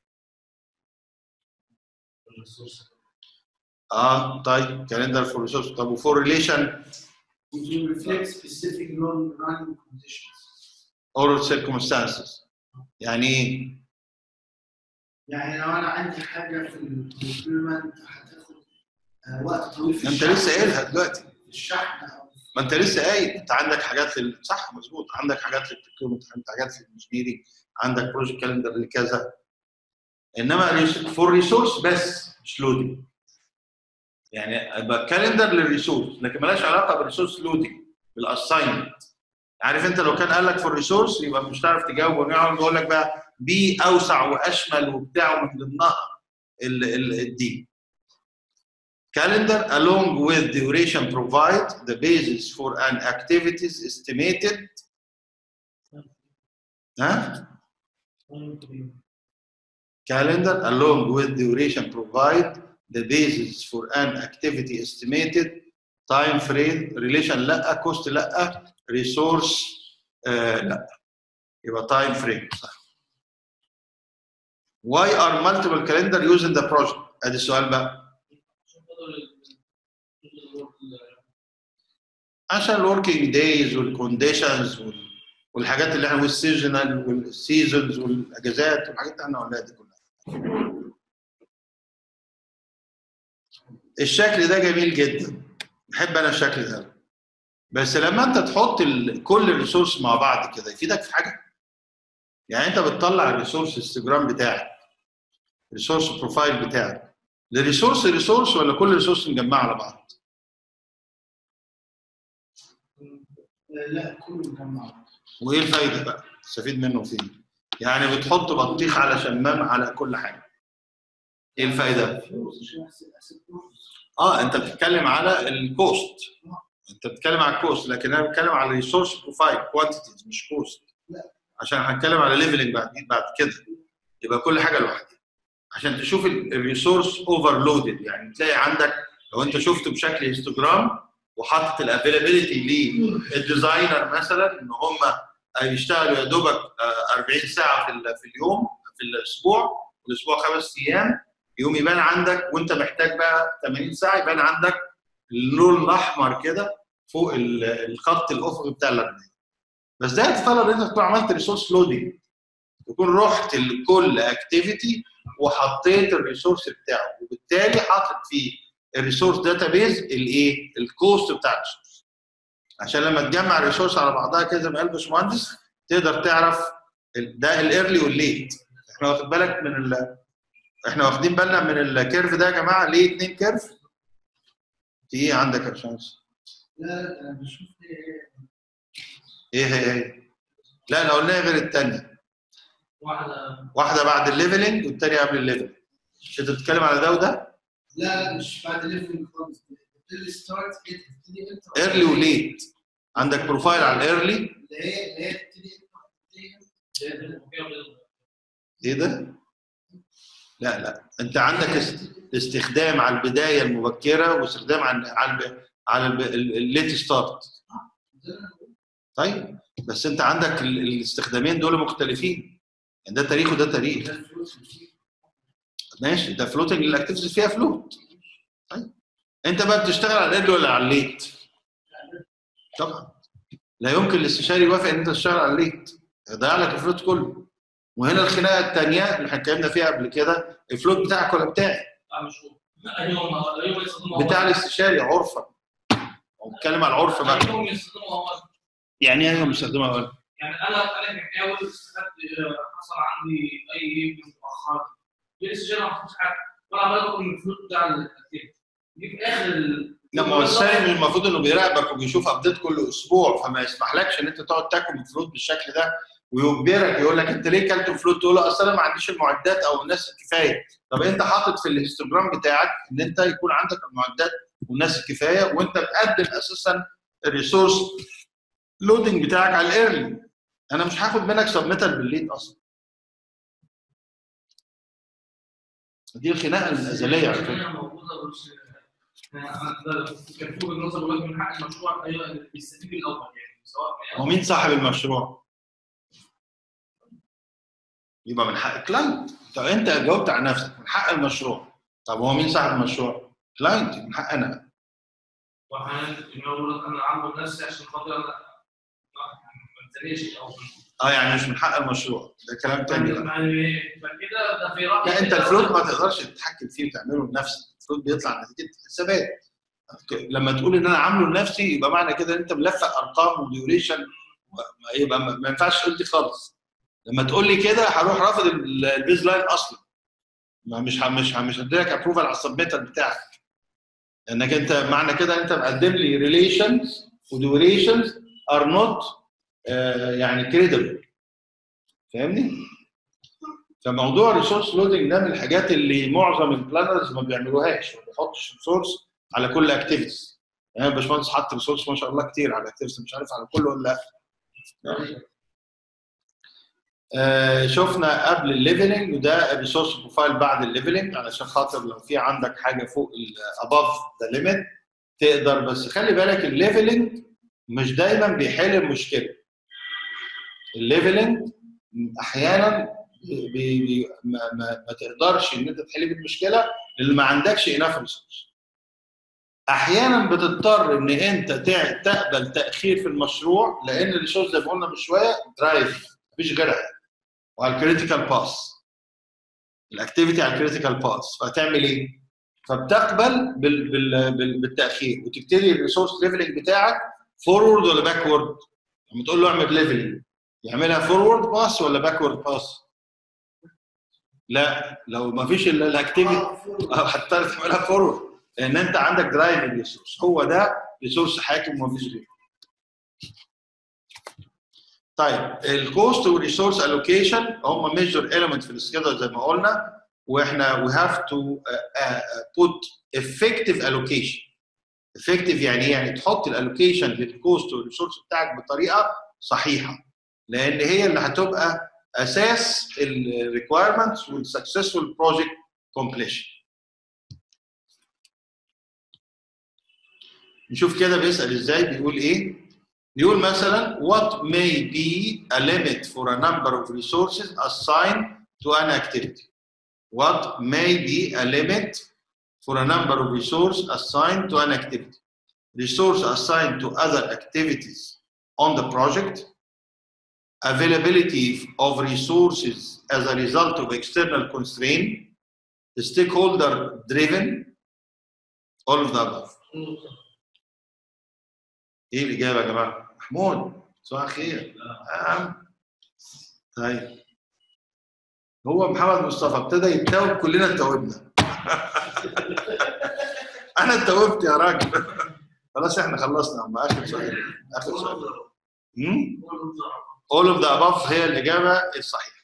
اه طيب calendar for resource طب for relation to reflect specific long run conditions or circumstances. يعني ايه؟ يعني لو انا عندي حاجه في البروكيومنت هتاخد وقت طويل في انت الشحن لسه قايلها دلوقتي. في الشحن او ما انت لسه قايل انت عندك حاجات لل... صح مظبوط عندك حاجات للبروكيومنت عندك حاجات للانجينيرنج عندك بروجكت كالندر لكذا انما فور ريسورس بس مش لودنج. يعني يبقى كالندر للريسورس لكن مالهاش علاقه بالريسورس لودنج بالاساينمنت. عارف انت لو كان قال لك فور ريسورس يبقى مش هتعرف تجاوب ونقعد نقول لك بقى بي اوسع واشمل وبتاع ومن ضمنها الدي. Calendar along with duration provide the basis for an activities estimated. ها؟ Calendar along with duration provide the basis for an activity estimated time frame relation لا cost لا resource uh, لا يبقى time frame صح. Why are multiple calendar used in the project؟ ادي السؤال بقى. عشان الوركينج دايز والكونديشنز والحاجات اللي احنا والسيزونال والسيزونز والاجازات والحاجات اللي احنا قلناها دي كلها. الشكل ده جميل جدا بحب انا الشكل ده بس لما انت تحط كل الريسورس مع بعض كده يفيدك في حاجه؟ يعني انت بتطلع الريسورس انستجرام بتاعك الريسورس بروفايل بتاعك لريسورس ريسورس ولا كل ريسورس مجمعه على بعض؟ لا كله مجمع. وايه الفايده بقى؟ تستفيد منه فين؟ يعني بتحط بطيخ على شمام على كل حاجه. ايه الفايده؟ اه انت بتتكلم على الكوست. انت بتتكلم على الكوست لكن انا بتكلم على الريسورس بروفايل كوانتيتيز مش كوست. عشان هنتكلم على ليفلنج بعد بعد كده يبقى كل حاجه لوحدها. عشان تشوف الريسورس اوفرلودد يعني تلاقي عندك لو انت شفته بشكل هيستوجرام وحاطط الافيلابيلتي للديزاينر مثلا ان هم يشتغلوا يا دوبك أربعين ساعه في في اليوم في الاسبوع والاسبوع خمس ايام يوم يبان عندك وانت محتاج بقى ثمانين ساعه يبان عندك اللون الاحمر كده فوق الخط الافقي بتاع الاربعين. بس ده يتطلب ان انت تكون عملت ريسورس لودنج تكون رحت لكل اكتيفيتي وحطيت الريسورس بتاعه وبالتالي حاطط فيه الريسورس داتابيز الايه؟ الكوست بتاع الريسورس. عشان لما تجمع الريسورس على بعضها كده زي ما قال الباشمهندس تقدر تعرف ده الايرلي والليت. احنا واخد بالك من ال... احنا واخدين بالنا من الكيرف ده يا جماعه ليه اثنين كيرف؟ في ايه عندك يا باشمهندس؟ لا لا انا بشوف ايه هي هي؟ لا لو قلنا غير الثانيه. واحده واحده بعد الليفلنج والثانيه قبل الليفل. مش انت بتتكلم على ده وده؟ لا لا مش بعد الليفلنج خالص. اللي ستارت بتبتدي امتى؟ ايرلي وليت. عندك بروفايل على الايرلي اللي هي اللي هي بتبتدي امتى؟ ايه ده؟ لا لا انت عندك استخدام على البدايه المبكره واستخدام على على على الليت ستارت. طيب بس انت عندك الاستخدامين دول مختلفين. يعني ده تاريخ وده تاريخ. ماشي ده فلوتنج الاكتيفيتيز فيها فلوت. طيب انت بقى بتشتغل على الايرلي ولا على الليت؟ طبعا لا يمكن الاستشاري يوافق ان انت تشتغل على الليت يضيع لك الفلوت كله. وهنا الخناقه الثانيه اللي احنا اتكلمنا فيها قبل كده الفلوت بتاعك ولا بتاعي؟ لا مش هو. ايوه ايوه يستخدموها بتاع الاستشاري عرفا. هو بيتكلم على العرف بقى. ايوه يستخدموها هو. يعني ايه يوم يستخدمها اول؟ يعني انا انا كمحاول استفدت حصل عندي اي مؤخرا. الاستشاري ما حصلش حاجه ولا عمال من الفلوت بتاع الاكتيفيتي. دي في اخر لا ما هو السالم المفروض انه بيراقبك وبيشوف ابديت كل اسبوع فما يسمحلكش ان انت تقعد تاكل الفلوت بالشكل ده ويجبرك يقول لك انت ليه كلت فلوت؟ تقول له اصل انا ما عنديش المعدات او الناس الكفايه. طب انت حاطط في الهيستوجرام بتاعك ان انت يكون عندك المعدات والناس الكفايه، وانت مقدم اساسا الريسورس لودنج بتاعك على الايرلي. انا مش هاخد منك سبميتال بالليد اصلا. دي الخناقه الازليه على فكره. موجوده بس كان في وجهه نظر من حق المشروع ايوه بيستفيد الاول يعني سواء. هو مين صاحب المشروع؟ يبقى من حق الكلاينت. طب انت جاوبت عن نفسك من حق المشروع. طب هو مين صاحب المشروع؟ كلاينت. من حق انا. واحنا انا عامل نفسي عشان خاطر انا ما انزليش او اه يعني مش من حق المشروع، ده كلام تاني بقى. كده ده في رايي. لا انت الفلوت ما تقدرش تتحكم فيه وتعمله لنفسك، الفلوت بيطلع نتيجه حسابات. لما تقول ان انا عامله لنفسي يبقى معنى كده ان انت ملفق ارقام وديوريشن، يبقى ما ينفعش تقول دي خالص. لما تقول لي كده هروح رافض البيز لاين اصلا. مش مش مش هديلك ابروفال على السبميتر بتاعك. لانك انت معنى كده انت مقدم لي ريليشنز وديوريشنز ار نوت يعني كريدبل. فاهمني؟ فموضوع الريسورس لودنج ده من الحاجات اللي معظم البلانرز ما بيعملوهاش، ما بيحطش ريسورس على كل اكتيفيتيز. يعني الباشمهندس حط ريسورس ما شاء الله كتير على اكتيفيتيز، مش عارف على كله ولا لا. آه شفنا قبل الليفلنج، وده الريسورس بروفايل بعد الليفلنج علشان خاطر لو في عندك حاجه فوق الاباف ذا ليميت تقدر. بس خلي بالك الليفلنج مش دايما بيحل المشكله. الليفلنج احيانا بي بي ما, ما, ما تقدرش ان انت تحل المشكله لان ما عندكش اناف ريسورس. احيانا بتضطر ان انت تقبل تاخير في المشروع لان الريسورس زي ما قلنا من شويه درايف مفيش غيرها، وعلى الكريتيكال باس الاكتيفيتي على الكريتيكال باس. فهتعمل ايه؟ فبتقبل بال بال بال بالتاخير وتبتدي الريسورس ليفلنج بتاعك فورورد ولا باكورد. لما تقول له اعمل ليفلنج يعملها فورورد باس ولا باكورد باس؟ لا لو ما فيش الاكتيفيتي هتضطر تعملها فورورد لان انت عندك درايفنج ريسورس. هو ده ريسورس حاكم وما فيش غيره. طيب الكوست والريسورس الوكيشن هم ميجر اليمنت في السكيدول زي ما قلنا، واحنا we have to uh, uh, put effective allocation. effective يعني ايه؟ يعني تحط الالوكيشن للكوست والريسورس بتاعك بطريقه صحيحه، لان هي اللي هتبقى اساس الريكويرمنتس والسكسسفول بروجكت كومبليشن. نشوف كده بيسال ازاي، بيقول ايه؟ بيقول مثلا what may be a limit for a number of resources assigned to an activity. What may be a limit for a number of resources assigned to an activity. Resource assigned to other activities on the project. Availability of resources as a result of external constraint. The stakeholder driven. All of the above. ايه الاجابه يا جماعه؟ محمود صباح الخير. آه. طيب هو محمد مصطفى ابتدى يتوب، كلنا اتوبنا. انا اتوبت يا راجل. خلاص احنا خلصنا. اما اخر سؤال اخر سؤال امم all of the above هي الاجابه الصحيحه.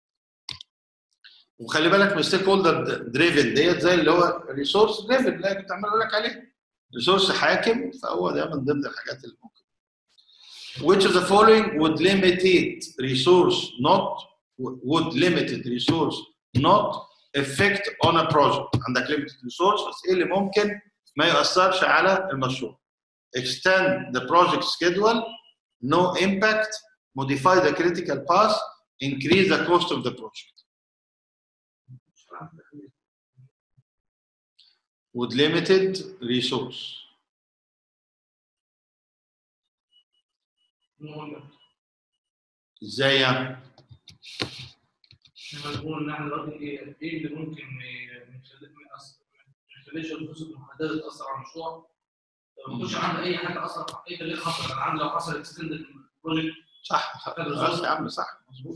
وخلي بالك من ستيك هولدر دريفن ديت زي اللي هو ريسورس دريفن اللي كنت عمال اقول لك عليه. ريسورس حاكم، فهو ده من ضمن الحاجات اللي ممكن. Which of the following would limited resource not would limited resource not affect on a project. عندك limited resource بس ايه اللي ممكن ما يؤثرش على المشروع؟ Extend the project schedule, no impact, modify the critical path, increase the cost of the project. With limited resource. ازاي يعني؟ احنا بنقول ان احنا دلوقتي ايه ايه اللي ممكن من خلال ما يخليش الفلوس المحدده تاثر على المشروع. ما يكونش عندي اي حاجه اصلا اي تغيير حصل. انا عندي لو حصل اكستندد بروجكت صح خلاص يا عم صح مظبوط.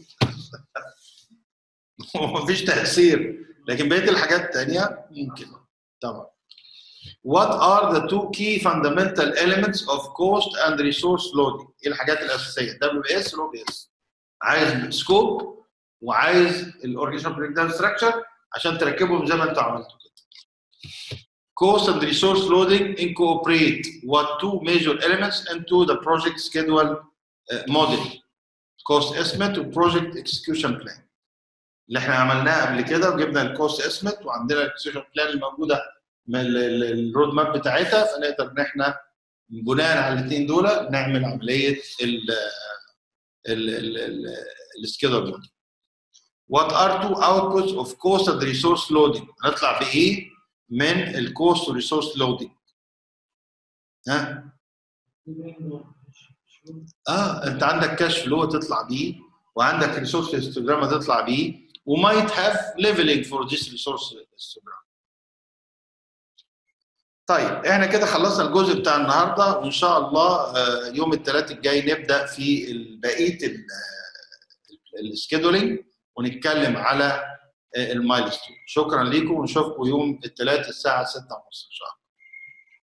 مفيش تاثير، لكن بقيه الحاجات الثانيه ممكن طبعا. What are the two key fundamental elements of cost and resource loading؟ ايه الحاجات الاساسيه؟ دبليو بي اس ولو بي اس. عايز سكوب وعايز الاورجانيزيشن بريك داون ستراكشر عشان تركبهم زي ما انتوا عملتوا كده. Cost and resource loading incorporate what two major elements into the project schedule uh, model. Cost estimate و project execution plan. اللي احنا عملناه قبل كده وجبنا الكوست اسمت وعندنا الاكسكيوشن بلان الموجوده من الرود ماب بتاعتها، فنقدر ان احنا بناء على الاثنين دول نعمل عمليه السكيدول موديل. What are two outputs of cost and resource loading؟ هنطلع بايه من الكوست والريسورس لودنج؟ ها؟ اه انت عندك كاش فلو تطلع بيه، وعندك ريسورس هيستوجرام هتطلع بيه، ومايت هاف ليفلنج فور ذيس ريسورس هيستوجرام. طيب احنا كده خلصنا الجزء بتاع النهارده، وان شاء الله يوم الثلاث الجاي نبدا في بقيه السكيدولينج ونتكلم على المايلستون. شكرا لكم ونشوفكم يوم الثلاث الساعه ستة ونص ان شاء الله.